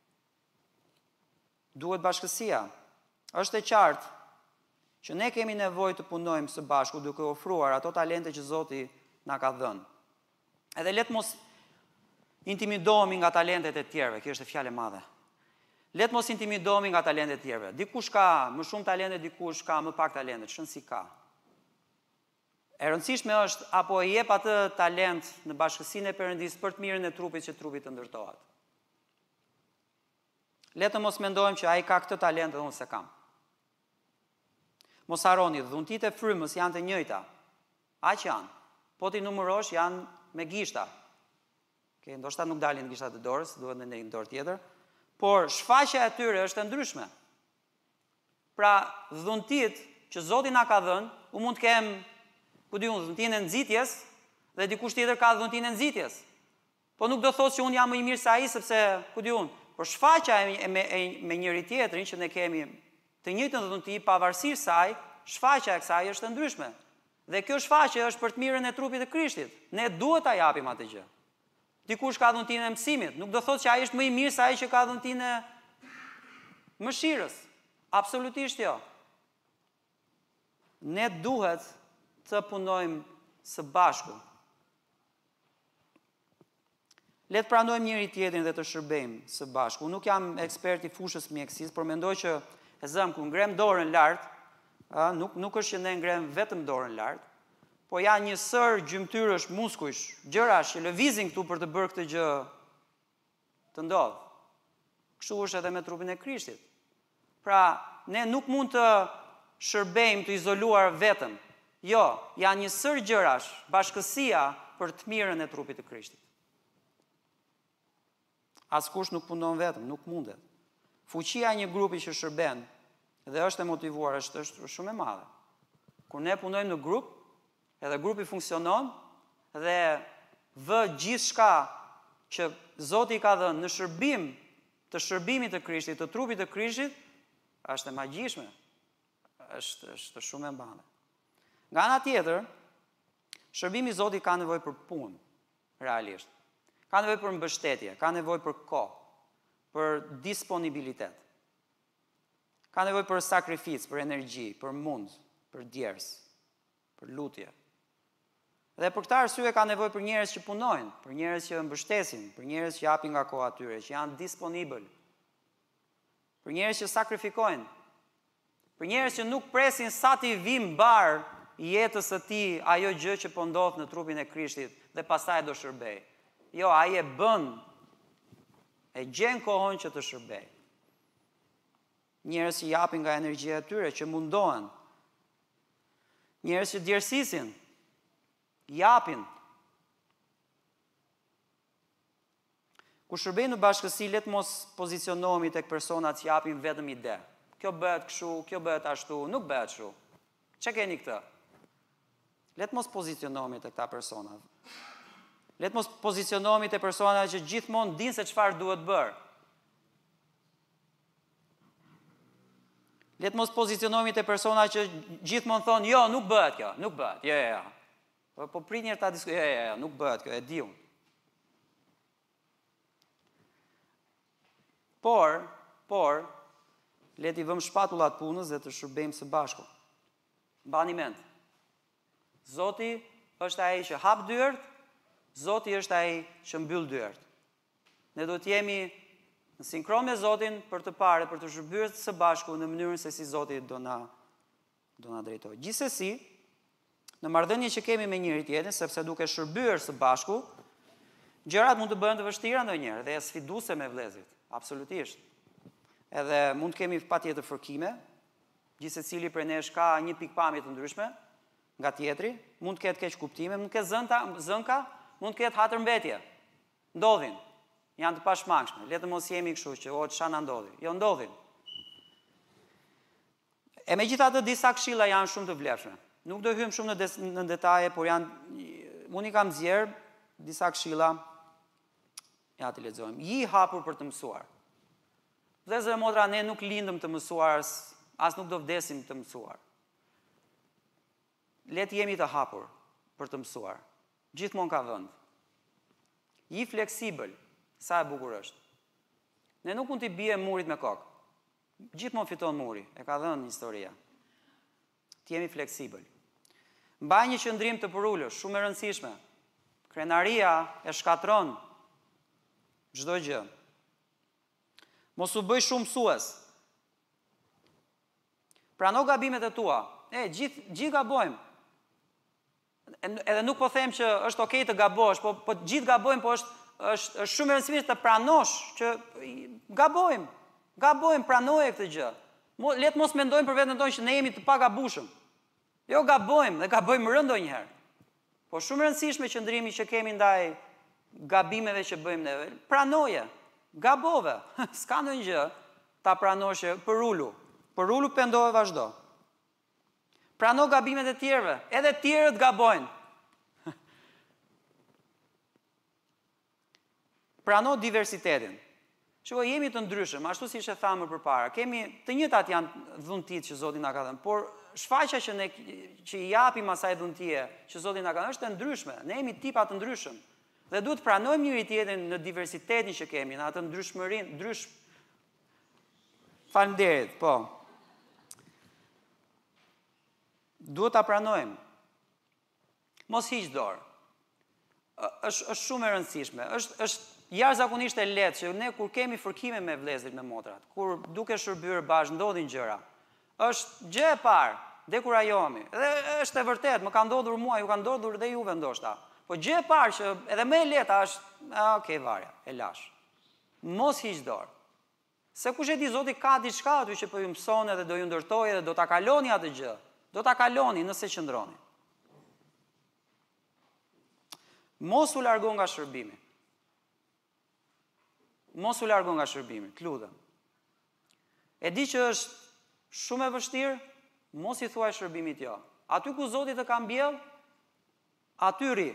Duhet bashkësia. Është e qartë që ne kemi nevojë të punojmë së bashku duke ofruar ato talente që Zoti na ka dhënë. Edhe le të mos intimidohemi nga talentet e tjerëve, kjo është e fjalë e madhe. Le të mos intimidohemi nga talentet e tjerëve. Dikush ka më shumë talente, dikush ka më pak talente, çon si ka. E rëndësishme është apo e jep atë talent në bashkësinë e Perëndis për të mirën e trupit që trupi të ndërtohet. Le të mos mendojmë që ai ka këtë talent dhe unë se kam. Mos harroni, dhuntit e frymës janë të njëjta. Aq janë. Po ti numërosh janë me gishta. Okay, ndoshta nuk dalin gishtat e dorës, duhet në një dorë tjetër, por shfaqja e tyre është e ndryshme. Pra, dhuntit që Zoti na ka dhënë, u mund të kem, ku di unë, dhuntin e nxitjes dhe dikush tjetër ka dhuntin e nxitjes. Po nuk do thotë që unë jam më i mirë se ai sepse, ku di unë, por shfaqja e me, e, me njëri tjetrin që ne kemi të njëjtën dhunti, pavarësisht saj, shfaqja e kësaj është e ndryshme. Dhe kjo shfaqje është për të mirën e trupit të Krishtit. Ne duhet ta japim atë gjë. Dikush ka dhuntin e mësimit, nuk do thotë që ai është më i mirë se ai që ka dhuntin e mëshirës. Absolutisht jo. Ne duhet të punojmë së bashku Le të pranojmë njëri tjetrin dhe të shërbejmë së bashku. Unë nuk jam ekspert i fushës mjekësisë, por mendoj që e zëm ku ngrem dorën lart, ë, nuk nuk është që ne ngrem vetëm dorën lart, po janë një sër gjymtyrësh, muskujsh, gjërash që lëvizin këtu për të bërë këtë gjë të ndodh. Kështu është edhe me trupin e Krishtit. Pra, ne nuk mund të shërbejmë të izoluar vetëm. Jo, janë një sër gjërash, bashkësia për të mirën e trupit të Krishtit. Askush nuk punon vetëm, nuk mundet. Fuqia e një grupi që shërben dhe është e motivuar është, është shumë e madhe. Kur ne punojmë në grup, edhe grupi funksionon dhe vë gjithçka që Zoti ka dhënë në shërbim të shërbimit të Krishtit, të trupit të Krishtit, është e magjishme. Është është shumë e madhe. Nga ana tjetër, shërbimi i Zotit ka nevojë për punë, realisht. Ka nevojë për mbështetje, ka nevojë për kohë, për disponibilitet. Ka nevojë për sakrificë, për energji, për mund, për djers, për lutje. Dhe për këtë arsye ka nevojë për njerëz që punojnë, për njerëz që mbështesin, për njerëz që japin nga koha tyre, që janë disponible. Për njerëz që sakrifikojnë. Për njerëz që nuk presin sa ti vi mbar jetës së tij ajo gjë që po ndodh në trupin e Krishtit dhe pastaj do shërbej. Jo, ai e bën, e gjen kohën që të shërbej. Njerëz që japin nga energjia e tyre, që mundohen. Njerëz që djersisin, japin. Kur shërbejmë në bashkësi, le të mos pozicionohemi tek personat që japin vetëm ide. Kjo bëhet kështu, kjo bëhet ashtu, nuk bëhet kështu. Çe keni këtë? Le të mos pozicionohemi tek këta persona. Le të mos pozicionohemi te persona që gjithmonë dinë se çfarë duhet bërë. Le të mos pozicionohemi te persona që gjithmonë thonë, jo, nuk bëhet kjo, nuk bëhet, jo, jo, jo. Po, po prit njerë ta diskutojë, jo, jo, jo, nuk bëhet kjo, e di unë. Por, por, le t'i vëmë shpatullat punës dhe të shërbejmë së bashku. Mbani mend. Zoti është ai që hap dyert, Zoti është ai që mbyll dyert. Ne do të jemi në sinkron me Zotin për të parë, për të shërbyer së bashku në mënyrën se si Zoti do na do na drejtojë. Gjithsesi, në marrëdhënie që kemi me njëri tjetrin, sepse duke shërbyer së bashku, gjërat mund të bëhen të vështira ndonjëherë dhe sfiduese me vëllezërit, absolutisht. Edhe mund të kemi patjetër fërkime, gjithsecili prej nesh ka një pikpamje të ndryshme nga tjetri, mund të ketë keq kuptime, mund të ketë zënta, zënka, mund të ketë hatërmbetje. Ndodhin. Janë të pashmangshme. Le të mos jemi kështu që o çfarë na ndodhi. Jo, ndodhin. E megjithatë disa këshilla janë shumë të vlefshme. Nuk do hyjmë shumë në, des, në detaje, por janë unë i kam zgjerë disa këshilla. Ja të lexojmë. Ji i hapur për të mësuar. Vëllezër e motra, ne nuk lindëm të mësuar, as nuk do vdesim të mësuar. Le të jemi të hapur për të mësuar. Gjithmonë ka vend. Ji fleksibël, sa e bukur është. Ne nuk mund t'i bie murit me kokë. Gjithmonë fiton muri, e ka dhënë historia. Të jemi fleksibël. Mbaj një qëndrim të përulur, shumë e rëndësishme. Krenaria e shkatron çdo gjë. Mos u bëj shumë mësues. Prano gabimet e tua. E, gjithë gjithë gabojmë. Edhe nuk po them që është okay të gabosh, po, po gjithë gabojmë, po është, është, është shumë e rëndësishme të pranosh që gabojmë. Gabojmë, pranoje këtë gjë. Le të mos mendojmë për veten tonë që ne jemi të pagabushëm. Jo, gabojmë dhe gabojmë rënd ndonjëherë. Po shumë e rëndësishme qëndrimi që kemi ndaj gabimeve që bëjmë neve. Pranoje, gabove. S'ka ndonjë gjë ta pranosh për ulu. Për ulu pendohe vazhdo. Prano gabimet e tjerëve, edhe tjerët gabojnë. Prano diversitetin. Shiko, jemi të ndryshëm, ashtu si që thamë përpara. Kemi të njëjtat janë dhuntit që Zoti na ka dhënë, por shfaqja që ne që i japim asaj dhuntie që Zoti na ka dhënë është e ndryshme. Ne jemi tipa të ndryshëm. Dhe duhet pranojmë njëri tjetrin në diversitetin që kemi, në atë ndryshmërinë, ndrysh. Faleminderit, po. Duhet ta pranojmë. Mos hiq dorë. është, është shumë e rëndësishme. Është, është jashtëzakonisht e lehtë që ne kur kemi fërkime me vëllezërit, me motrat, kur duke shërbyer bashkë ndodhin gjëra. Është gjë e parë, dekurajohemi. Dhe është e vërtet, më ka ndodhur mua, ju ka ndodhur dhe juve ndoshta. Po gjë e parë që edhe më e lehta është, a, okay, varja, e lash. Mos hiq dorë. Se kush e di Zoti ka diçka aty që po ju mëson edhe do ju ndërtojë dhe do ta kaloni atë gjë. Do ta kaloni nëse qëndroni. Mos u largo nga shërbimi. Mos u largo nga shërbimi, të lutem. E di që është shumë e vështirë, mos i thuaj shërbimit jo. Aty ku Zoti të ka mbjell, aty ri.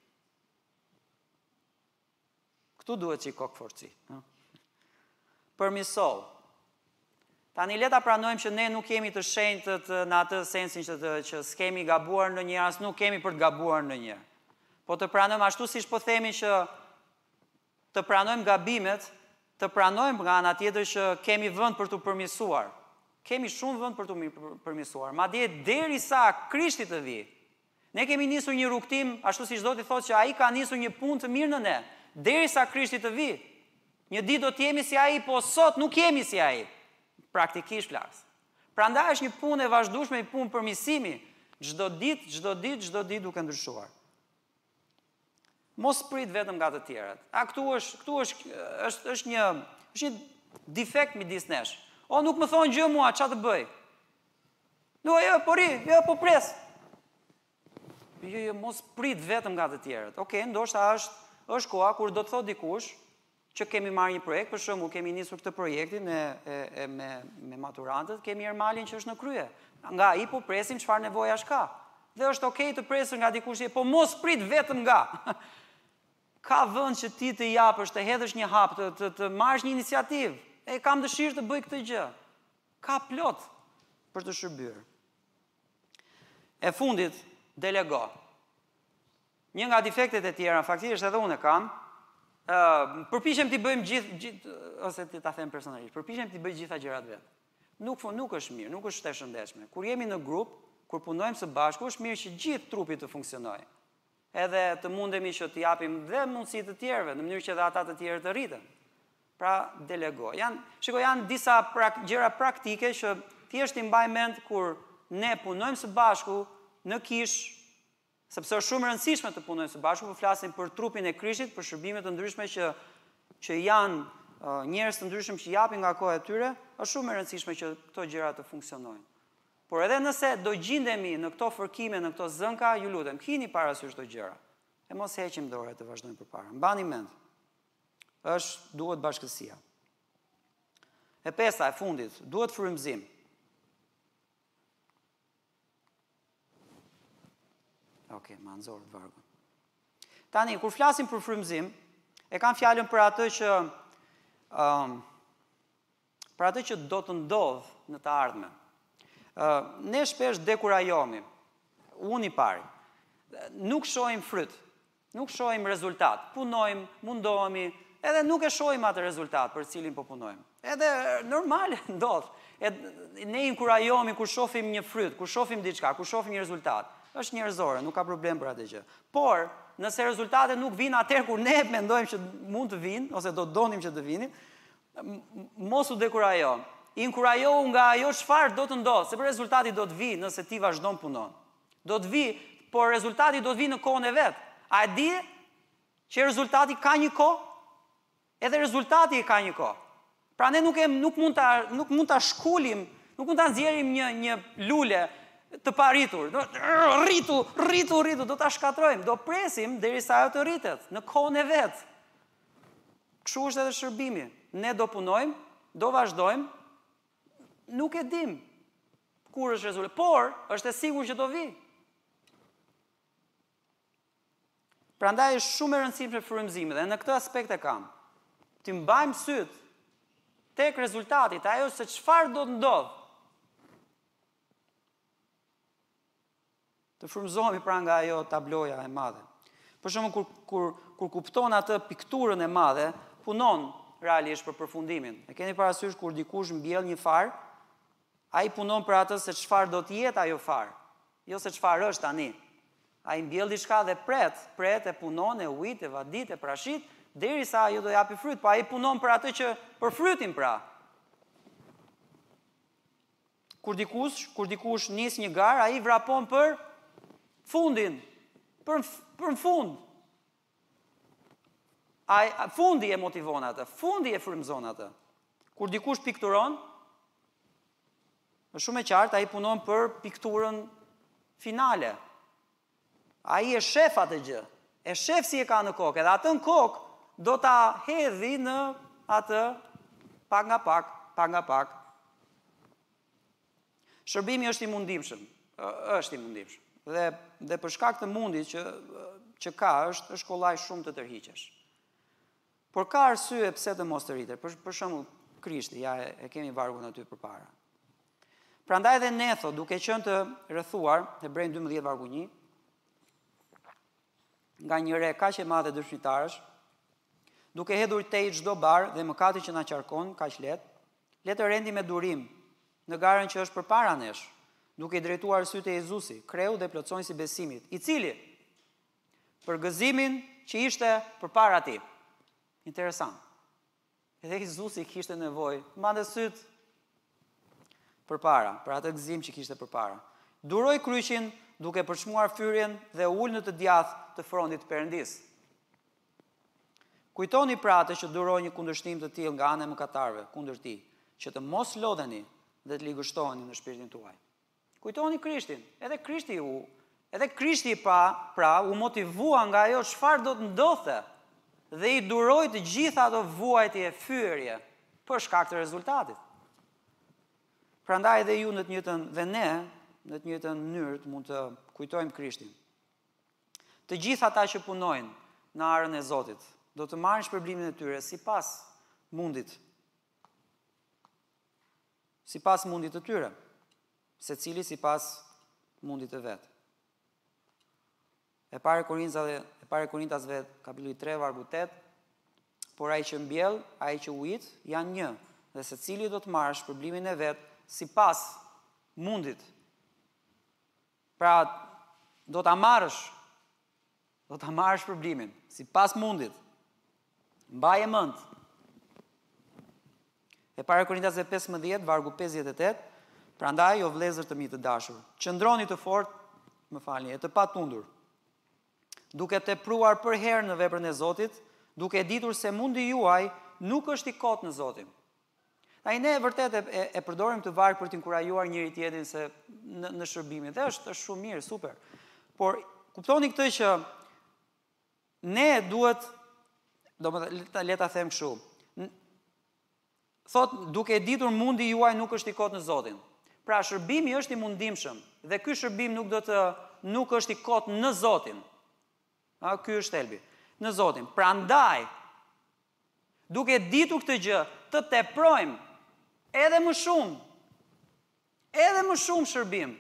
Këtu duhet që i kokë forci. Përmisol. Tani leta pranojmë që ne nuk kemi të shenjtët në atë sensin që, të, që s'kemi gabuar në një, as nuk kemi për të gabuar në një. Po të pranojmë ashtu si shpo themi që të pranojmë gabimet, të pranojmë nga ana tjetër që kemi vënd për të përmirësuar. Kemi shumë vënd për të përmirësuar. Madje derisa Krishti të vi. Ne kemi nisur një rrugtim, ashtu si Zoti thotë që ai ka nisur një punë të mirë në ne, derisa Krishti të vi. Një ditë do të jemi si ai, po sot nuk jemi si ai. Praktikisht flas. Prandaj është një punë e vazhdueshme, një punë përmirësimi, çdo ditë, çdo ditë, çdo ditë duke ndryshuar. Mos prit vetëm nga të tjerët. A këtu është, këtu është, është, është një, është një defekt midis nesh. O, nuk më thonë gjë mua, ç'a të bëj? No, jo, po ri, jo, po pres. Jo, jo, mos prit vetëm nga të tjerët. Okej, ndoshta është, është koha kur do të thotë dikush që kemi marrë një projekt, për shembull, kemi nisur këtë projektin e, e, e, me, me maturantët, kemi Ermalin që është në krye. Nga ai po presim çfarë nevojash ka. Dhe është okej të presër nga dikush, po mos prit vetëm nga. Ka vënd që ti të japësh, të hedhësh një hap, të, të, të marrësh një iniciativë. E kam dëshirë të bëj këtë gjë. Ka plot për të shërbyer. E fundit, delego. Një nga defektet e tjera, faktikisht edhe unë e kam, uh, përpiqem t'i bëjmë gjithë, gjithë ose ti ta them personalisht, përpiqem t'i bëj gjitha gjërat vetë. Nuk, nuk është mirë, nuk është e shëndetshme. Kur jemi në grup, kur punojmë së bashku, është mirë që gjithë trupi të funksionojë. Edhe të mundemi që t'i japim dhe mundësi të tjerëve, në mënyrë që edhe ata të tjerë të rritën. Pra, delego. Janë, shiko, janë disa prak, gjëra praktike që thjesht i mbaj mend kur ne punojmë së bashku në kish, sepse është shumë rëndësishme të punojmë së bashku, po flasim për trupin e Krishtit, për shërbime të ndryshme që, që janë uh, njerëz të ndryshëm që japin nga koha e tyre, është shumë e rëndësishme që këto gjëra të funksionojnë. Por edhe nëse do gjindemi në këto fërkime, në këto zënka, ju lutem, kini parasysh këto gjëra. E mos heqim dorë të vazhdojmë përpara. Mbani mend. Është duhet bashkësia. E pesta, e fundit, duhet frymëzim. Okej, ma nxorë të vargu. Tani, kur flasim për frymëzim, e kam fjalën për atë që um, për atë që do të ndodhë në të ardhmen. Uh, ne shpesh dekurajohemi, unë i pari, nuk shohim fryt, nuk shohim rezultat, punojmë, mundohemi, edhe nuk e shohim atë rezultat për cilin po punojmë. Edhe normal ndodh, edhe ne inkurajohemi kur shohim një fryt, kur shohim diçka, kur shohim një rezultat, është njerëzore, nuk ka problem për atë gjë. Por, nëse rezultatet nuk vinë atëherë kur ne mendojmë që mund të vinë, ose do donim që të vinin, mos u dekurajohemi. Inkurajohu nga ajo çfarë do të ndodhë, sepse rezultati do të vi nëse ti vazhdon punon. Do të vi, por rezultati do të vi në kohën e vet. A e di që rezultati ka një kohë? Edhe rezultati ka një kohë. Pra ne nuk e nuk mund ta nuk mund ta shkulim, nuk mund ta nxjerrim një një lule të paritur. Do rritu, rritu, rritu, do ta shkatrojmë, do presim derisa ajo të rritet në kohën e vet. Kështu është edhe shërbimi. Ne do punojmë, do vazhdojmë. Nuk e dim kur është rezultati, por është e sigurt që do vi. Prandaj është shumë e rëndësishme frymëzimi dhe në këtë aspekt e kam. Ti mbajmë syt tek rezultati, ajo se çfarë do të ndodh. Të frymëzohemi pra nga ajo tabloja e madhe. Për shembull kur kur kur kupton atë pikturën e madhe, punon realisht për përfundimin. E keni parasysh kur dikush mbjell një far, ai punon për atë se çfarë do të jetë ajo far, jo se çfarë është tani. A i mbjell diçka dhe pret, pret e punon, e ujt, e vadit, e prashit, derisa ajo do japi fryt, po ai punon për atë që për frytin pra. Kur dikush, kur dikush nis një gar, ai vrapon për fundin, për për fund. Ai fundi e motivon atë, fundi e frymëzon atë. Kur dikush pikturon, është shumë e qartë, ai punon për pikturën finale. Ai e shef atë gjë, e shef si e ka në kokë, edhe atë në kokë do ta hedhi në atë pak nga pak, pak nga pak. Shërbimi është i mundimshëm, është i mundimshëm. Dhe dhe për shkak të mundit që që ka, është është kollaj shumë të tërhiqesh. Por ka arsye pse të mos të rritet. Për për shembull Krishti, ja e, e kemi vargun aty përpara. Prandaj dhe ne thot, duke qenë të rrethuar, Hebrejnë dymbëdhjetë vargu një, nga një re kaq e madhe dëshmitarësh, duke hedhur tej çdo bar dhe mëkati që na qarkon kaq lehtë, le të rendi me durim në garën që është përpara nesh, duke i drejtuar sytë e Jezusi, kreu dhe plotësonjësi i besimit, i cili për gëzimin që ishte përpara tij. Interesant. Edhe Jezusi kishte nevojë, madje sytë përpara, për atë gëzim që kishte përpara. Duroi kryqin duke përçmuar fyrjen dhe ul në të djathtë të frontit të Perëndis. Kujtoni pra atë që duroi një kundërshtim të tillë nga ana e mëkatarëve kundër tij, që të mos lodheni dhe të ligështoheni në shpirtin tuaj. Kujtoni Krishtin, edhe Krishti u, edhe Krishti pa, pra u motivua nga ajo çfarë do të ndodhte dhe i duroi të gjitha ato vuajtje e fyerje për shkak të rezultatit. Prandaj edhe ju në të njëjtën dhe ne në të njëjtën mënyrë mund të kujtojmë Krishtin. Të gjithë ata që punojnë në arën e Zotit do të marrin shpërblimin e tyre sipas mundit. Sipas mundit të tyre, secili sipas mundit të vet. E para Korintasve, e para Korintasve kapitulli tre vargu tetë, por ai që mbjell, ai që ujit janë një, dhe secili do të marrë shpërblimin e vet sipas mundit. Pra, do ta marrësh, do ta marrësh shpërblimin sipas mundit. Mbaje mend. E para Korintasve pesëmbëdhjetë vargu pesëdhjetë e tetë, prandaj o vëllezër të mi të dashur, qëndroni të fortë, më falni, e të patundur, duke tepruar për herë në veprën e Zotit, duke ditur se mundi juaj nuk është i kotë në Zotin. Ai ne vërtet e, e, e përdorim të varg për të inkurajuar njëri tjetrin se në, në shërbimin. Dhe është është shumë mirë, super. Por kuptoni këtë që ne duhet, domethënë le ta them kështu. Thot, duke ditur mundi juaj nuk është i kotë në Zotin. Pra shërbimi është i mundimshëm dhe ky shërbim nuk do të nuk është i kotë në Zotin. A, ky është thelbi. Në Zotin. Prandaj, duke ditur këtë gjë, të teprojmë edhe më shumë, edhe më shumë shërbim.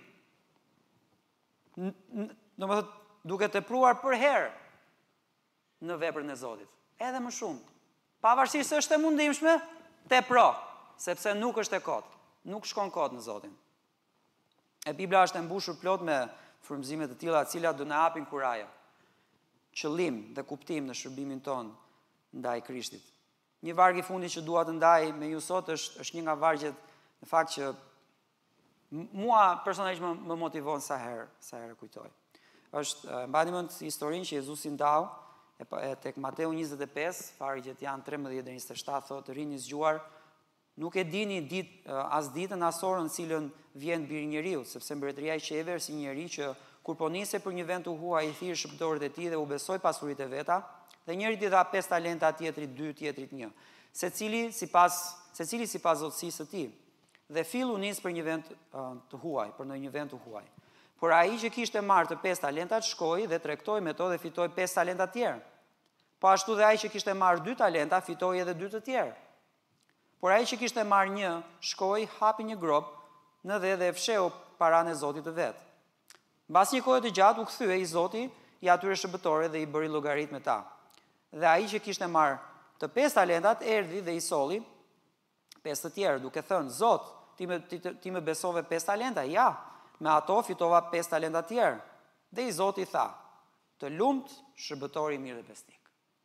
Domethënë, duke tepruar për herë në veprën e Zotit. Edhe më shumë. Pavarësisht se është e mundimshme, tepro, sepse nuk është e kotë. Nuk shkon kotë në Zotin. E Bibla është e mbushur plot me frymëzime të tilla, të cilat do na japin kuraje, qëllim dhe kuptim në shërbimin ton ndaj Krishtit. Një varg i fundit që dua të ndaj me ju sot është është një nga vargjet në fakt që mua personalisht më, më motivon sa herë, sa herë kujtoj. Është mbani mend historinë që Jezusi ndau e, e tek Mateu njëzet e pesë, vargjet janë trembëdhjetë deri në njëzet e shtatë, thotë rini zgjuar, nuk e dini dit, as ditën as orën cilën vjen biri njeriu, sepse mbretëria e qever si njeri që kur po nise për një vend të huaj i thirr shërbëtorët e tij dhe u besoi pasuritë e veta, dhe njëri i dha pesë talenta, tjetrit dy, tjetrit një. Secili sipas secili sipas zotësisë së tij. Dhe fillu nis për një vend uh, të huaj, për në një vend të huaj. Por ai që kishte marrë të pesë talentat shkoi dhe tregtoi me to dhe fitoi pesë talenta të tjerë. Po ashtu dhe ai që kishte marrë dy talenta fitoi edhe dy të tjerë. Por ai që kishte marrë një, shkoi, hapi një grop në dhe dhe fsheu paranë e Zotit të vet. Mbas një kohe të gjatë u kthye i Zoti i atyre shërbëtorëve dhe i bëri llogarit me ta. Dhe ai që kishte marrë të pesë talentat erdhi dhe i solli pesë të tjerë, duke thënë: Zot, ti më ti, ti më besove pesë talenta? Ja, me ato fitova pesë talenta të tjerë. Dhe i Zoti tha, të lumt, shërbëtori i mirë dhe besnik.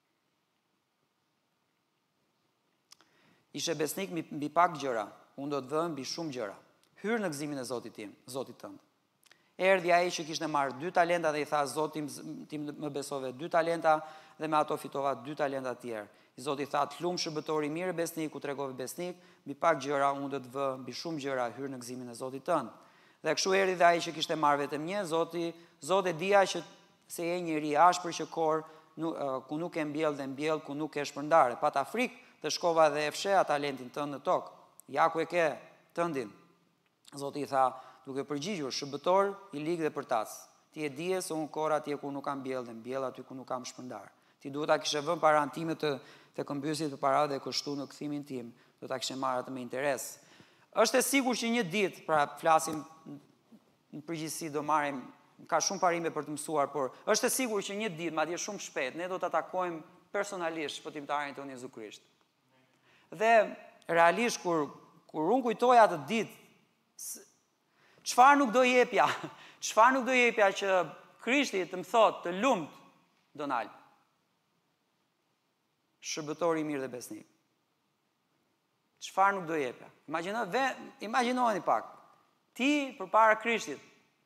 Ishe besnik mbi pak gjëra, unë do të vëmë mbi shumë gjëra. Hyrë në gëzimin e Zotit tim, Zotit tënd. Erdhi ai që kishte marrë dy talenta dhe i tha, Zoti tim më besove dy talenta dhe me ato fitova dy talenta të tjerë. I Zoti tha, të lumë shërbëtori i mirë besnik, u tregove besnik, mbi pak gjëra unë do të vë mbi shumë gjëra, hyrë në gëzimin e Zotit tënd. Dhe kështu erdhi dhe ai që kishte marrë vetëm një, Zoti, Zoti dija që se je njëri ashpër që kor, ku nuk e mbjell dhe mbjell, ku nuk e shpërndare. Pata frikë dhe shkova dhe e fsheha talentin tënd në tokë. Ja ku e ke tëndin. Zoti i tha, duke përgjigjur, shërbëtor i ligë dhe përtac. Ti e dije se unë kora atje ku nuk kam mbjell dhe mbjell aty ku nuk kam shpërndar. Ti duhet ta kishe vënë paranë time të të këmbësit të para dhe kështu në kthimin tim, do ta kishe marrë atë me interes. Është e sigurt që një ditë, pra flasim në përgjithësi do marrim ka shumë parime për të mësuar, por është e sigurt që një ditë, madje shumë shpejt, ne do ta takojmë personalisht shpëtimtarin tonë Jezu Krisht. Dhe realisht kur kur unë kujtoj atë ditë, çfarë nuk do jepja? Çfarë nuk do jepja që Krishti të më thotë të lumt Donald? Shërbëtori i mirë dhe besnik. Çfarë nuk do jepja? Imagjino, imagjinoni pak. Ti përpara Krishtit.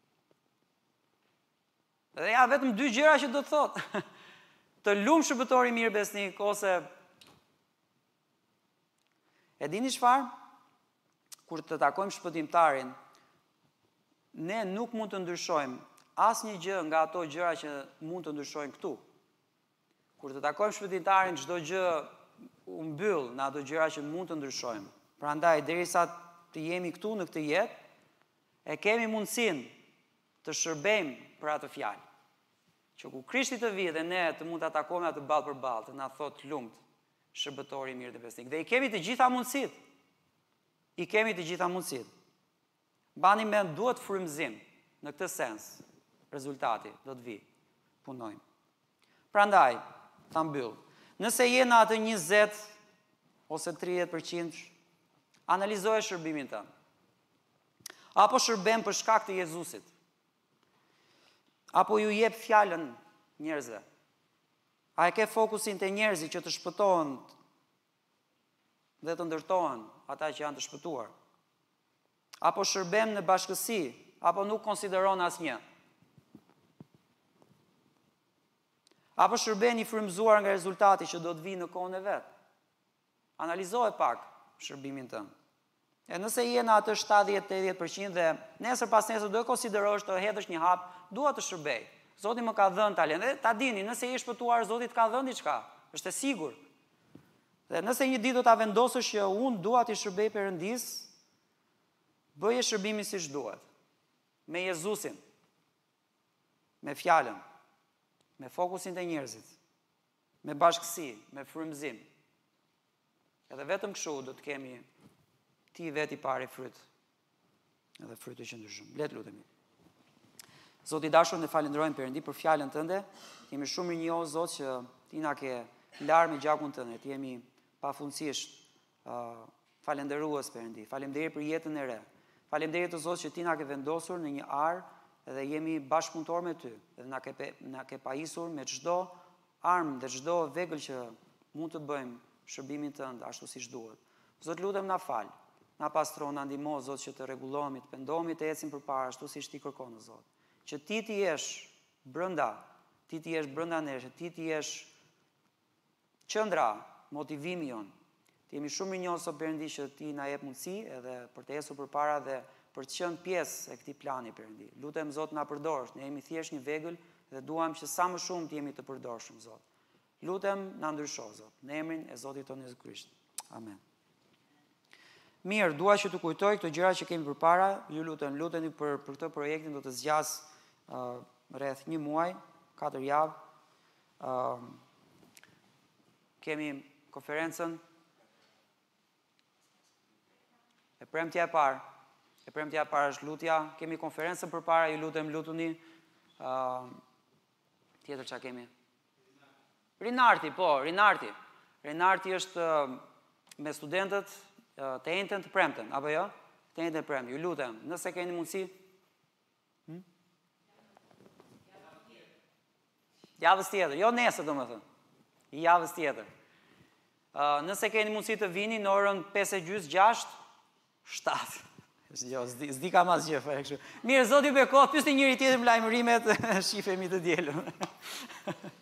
Dhe ja vetëm dy gjëra që do të thotë. Të lumë shërbëtori i mirë besnik, ose e dini çfarë? Kur të takojmë shpëtimtarin, ne nuk mund të ndryshojmë asnjë gjë nga ato gjëra që mund të ndryshojnë këtu. Kur të takojmë shpëtimtarin, çdo gjë u mbyll në ato gjëra që mund të ndryshojmë. Prandaj derisa të jemi këtu në këtë jetë, e kemi mundësinë të shërbejmë për atë fjalë. Që ku Krishti të vijë dhe ne të mund të takojmë atë ballë për ballë, të na thotë lumt, shërbëtori i mirë dhe besnik. Dhe i kemi të gjitha mundësitë. I kemi të gjitha mundësitë. Bani mend, duhet frymëzim në këtë sens. Rezultati do të vijë. Punojmë. Prandaj, ta mbyll. Nëse je në atë njëzet ose tridhjetë përqind, analizoje shërbimin tënd. Apo shërben për shkak të Jezusit. Apo ju jep fjalën njerëzve. A e ke fokusin te njerëzit që të shpëtohen dhe të ndërtohen ata që janë të shpëtuar? Apo shërbem në bashkësi, apo nuk konsideron asnjë? Apo shërben i frymëzuar nga rezultati që do të vijë në kohën e vet? Analizoje pak shërbimin tënd. E nëse je në atë shtatëdhjetë deri në tetëdhjetë përqind dhe nesër pas nesër do e konsiderosh të hedhësh një hap, dua të shërbej. Zoti më ka dhënë talent. Dhe ta dini, nëse je shpëtuar, Zoti të ka dhënë diçka. Është e sigurt. Dhe nëse një ditë do ta vendosësh që unë dua të shërbej Perëndis, bëje shërbimin siç duhet. Me Jezusin. Me fjalën. Me fokusin te njerëzit. Me bashkësi, me frymëzim. Edhe vetëm kështu do të kemi ti veti pari fryt. Edhe fryt që ndryshëm. Le të lutemi. Zoti i dashur, ne falenderojmë Perëndi për fjalën tënde. Jemi shumë rinjohë Zot që ti na ke larë me gjakun tënde. Ti jemi pafundësisht uh, falenderues Perëndi. Faleminderit për jetën e re. Faleminderit të Zot që ti na ke vendosur në një arë dhe jemi bashkëpunëtor me ty. Dhe na ke na ke pajisur me çdo armë dhe çdo vegël që mund të bëjmë shërbimin tënd ashtu siç duhet. Zot lutem na fal. Na pastro, na ndihmo Zot që të rregullohemi, të pendohemi, të ecim përpara ashtu siç ti kërkon Zot. Që ti të jesh brenda, ti të jesh brenda nesh, ti të jesh qendra, motivimi jon. Ti jemi shumë rinjohë sot Perëndi që ti na jep mundësi edhe për të ecur përpara dhe për të qenë pjesë e këtij plani Perëndi. Lutem Zot na përdorësh, ne jemi thjesht një vegël dhe duam që sa më shumë të jemi të përdorshëm Zot. Lutem na ndrysho Zot, në emrin e Zotit tonë Jezu Krisht. Amen. Mirë, dua që të kujtoj këto gjëra që kemi përpara. Ju lutem, luteni për për këtë projektin do të zgjas uh, rreth një muaj, katër javë. Uh, kemi konferencën e premtja e parë. E premtja e parë është lutja. Kemi konferencën përpara, ju lutem, lutuni. Uh, tjetër çka kemi? Rinarti, po, Rinarti. Rinarti është uh, me studentët të njëjtën të premten, apo jo? Të njëjtën të premten. Ju lutem, nëse keni mundësi. Hmm? Javës tjetër, jo nesër do më thënë. Javës tjetër. Uh, nëse keni mundësi të vini në orën pesë e gjys, gjashtë, shtatë. Jo, zdi, zdi ka mas gjë, fare kështu. Mirë, Zoti ju bekoft, pyesni njëri tjetrin me lajmërimet, shifemi të dielën.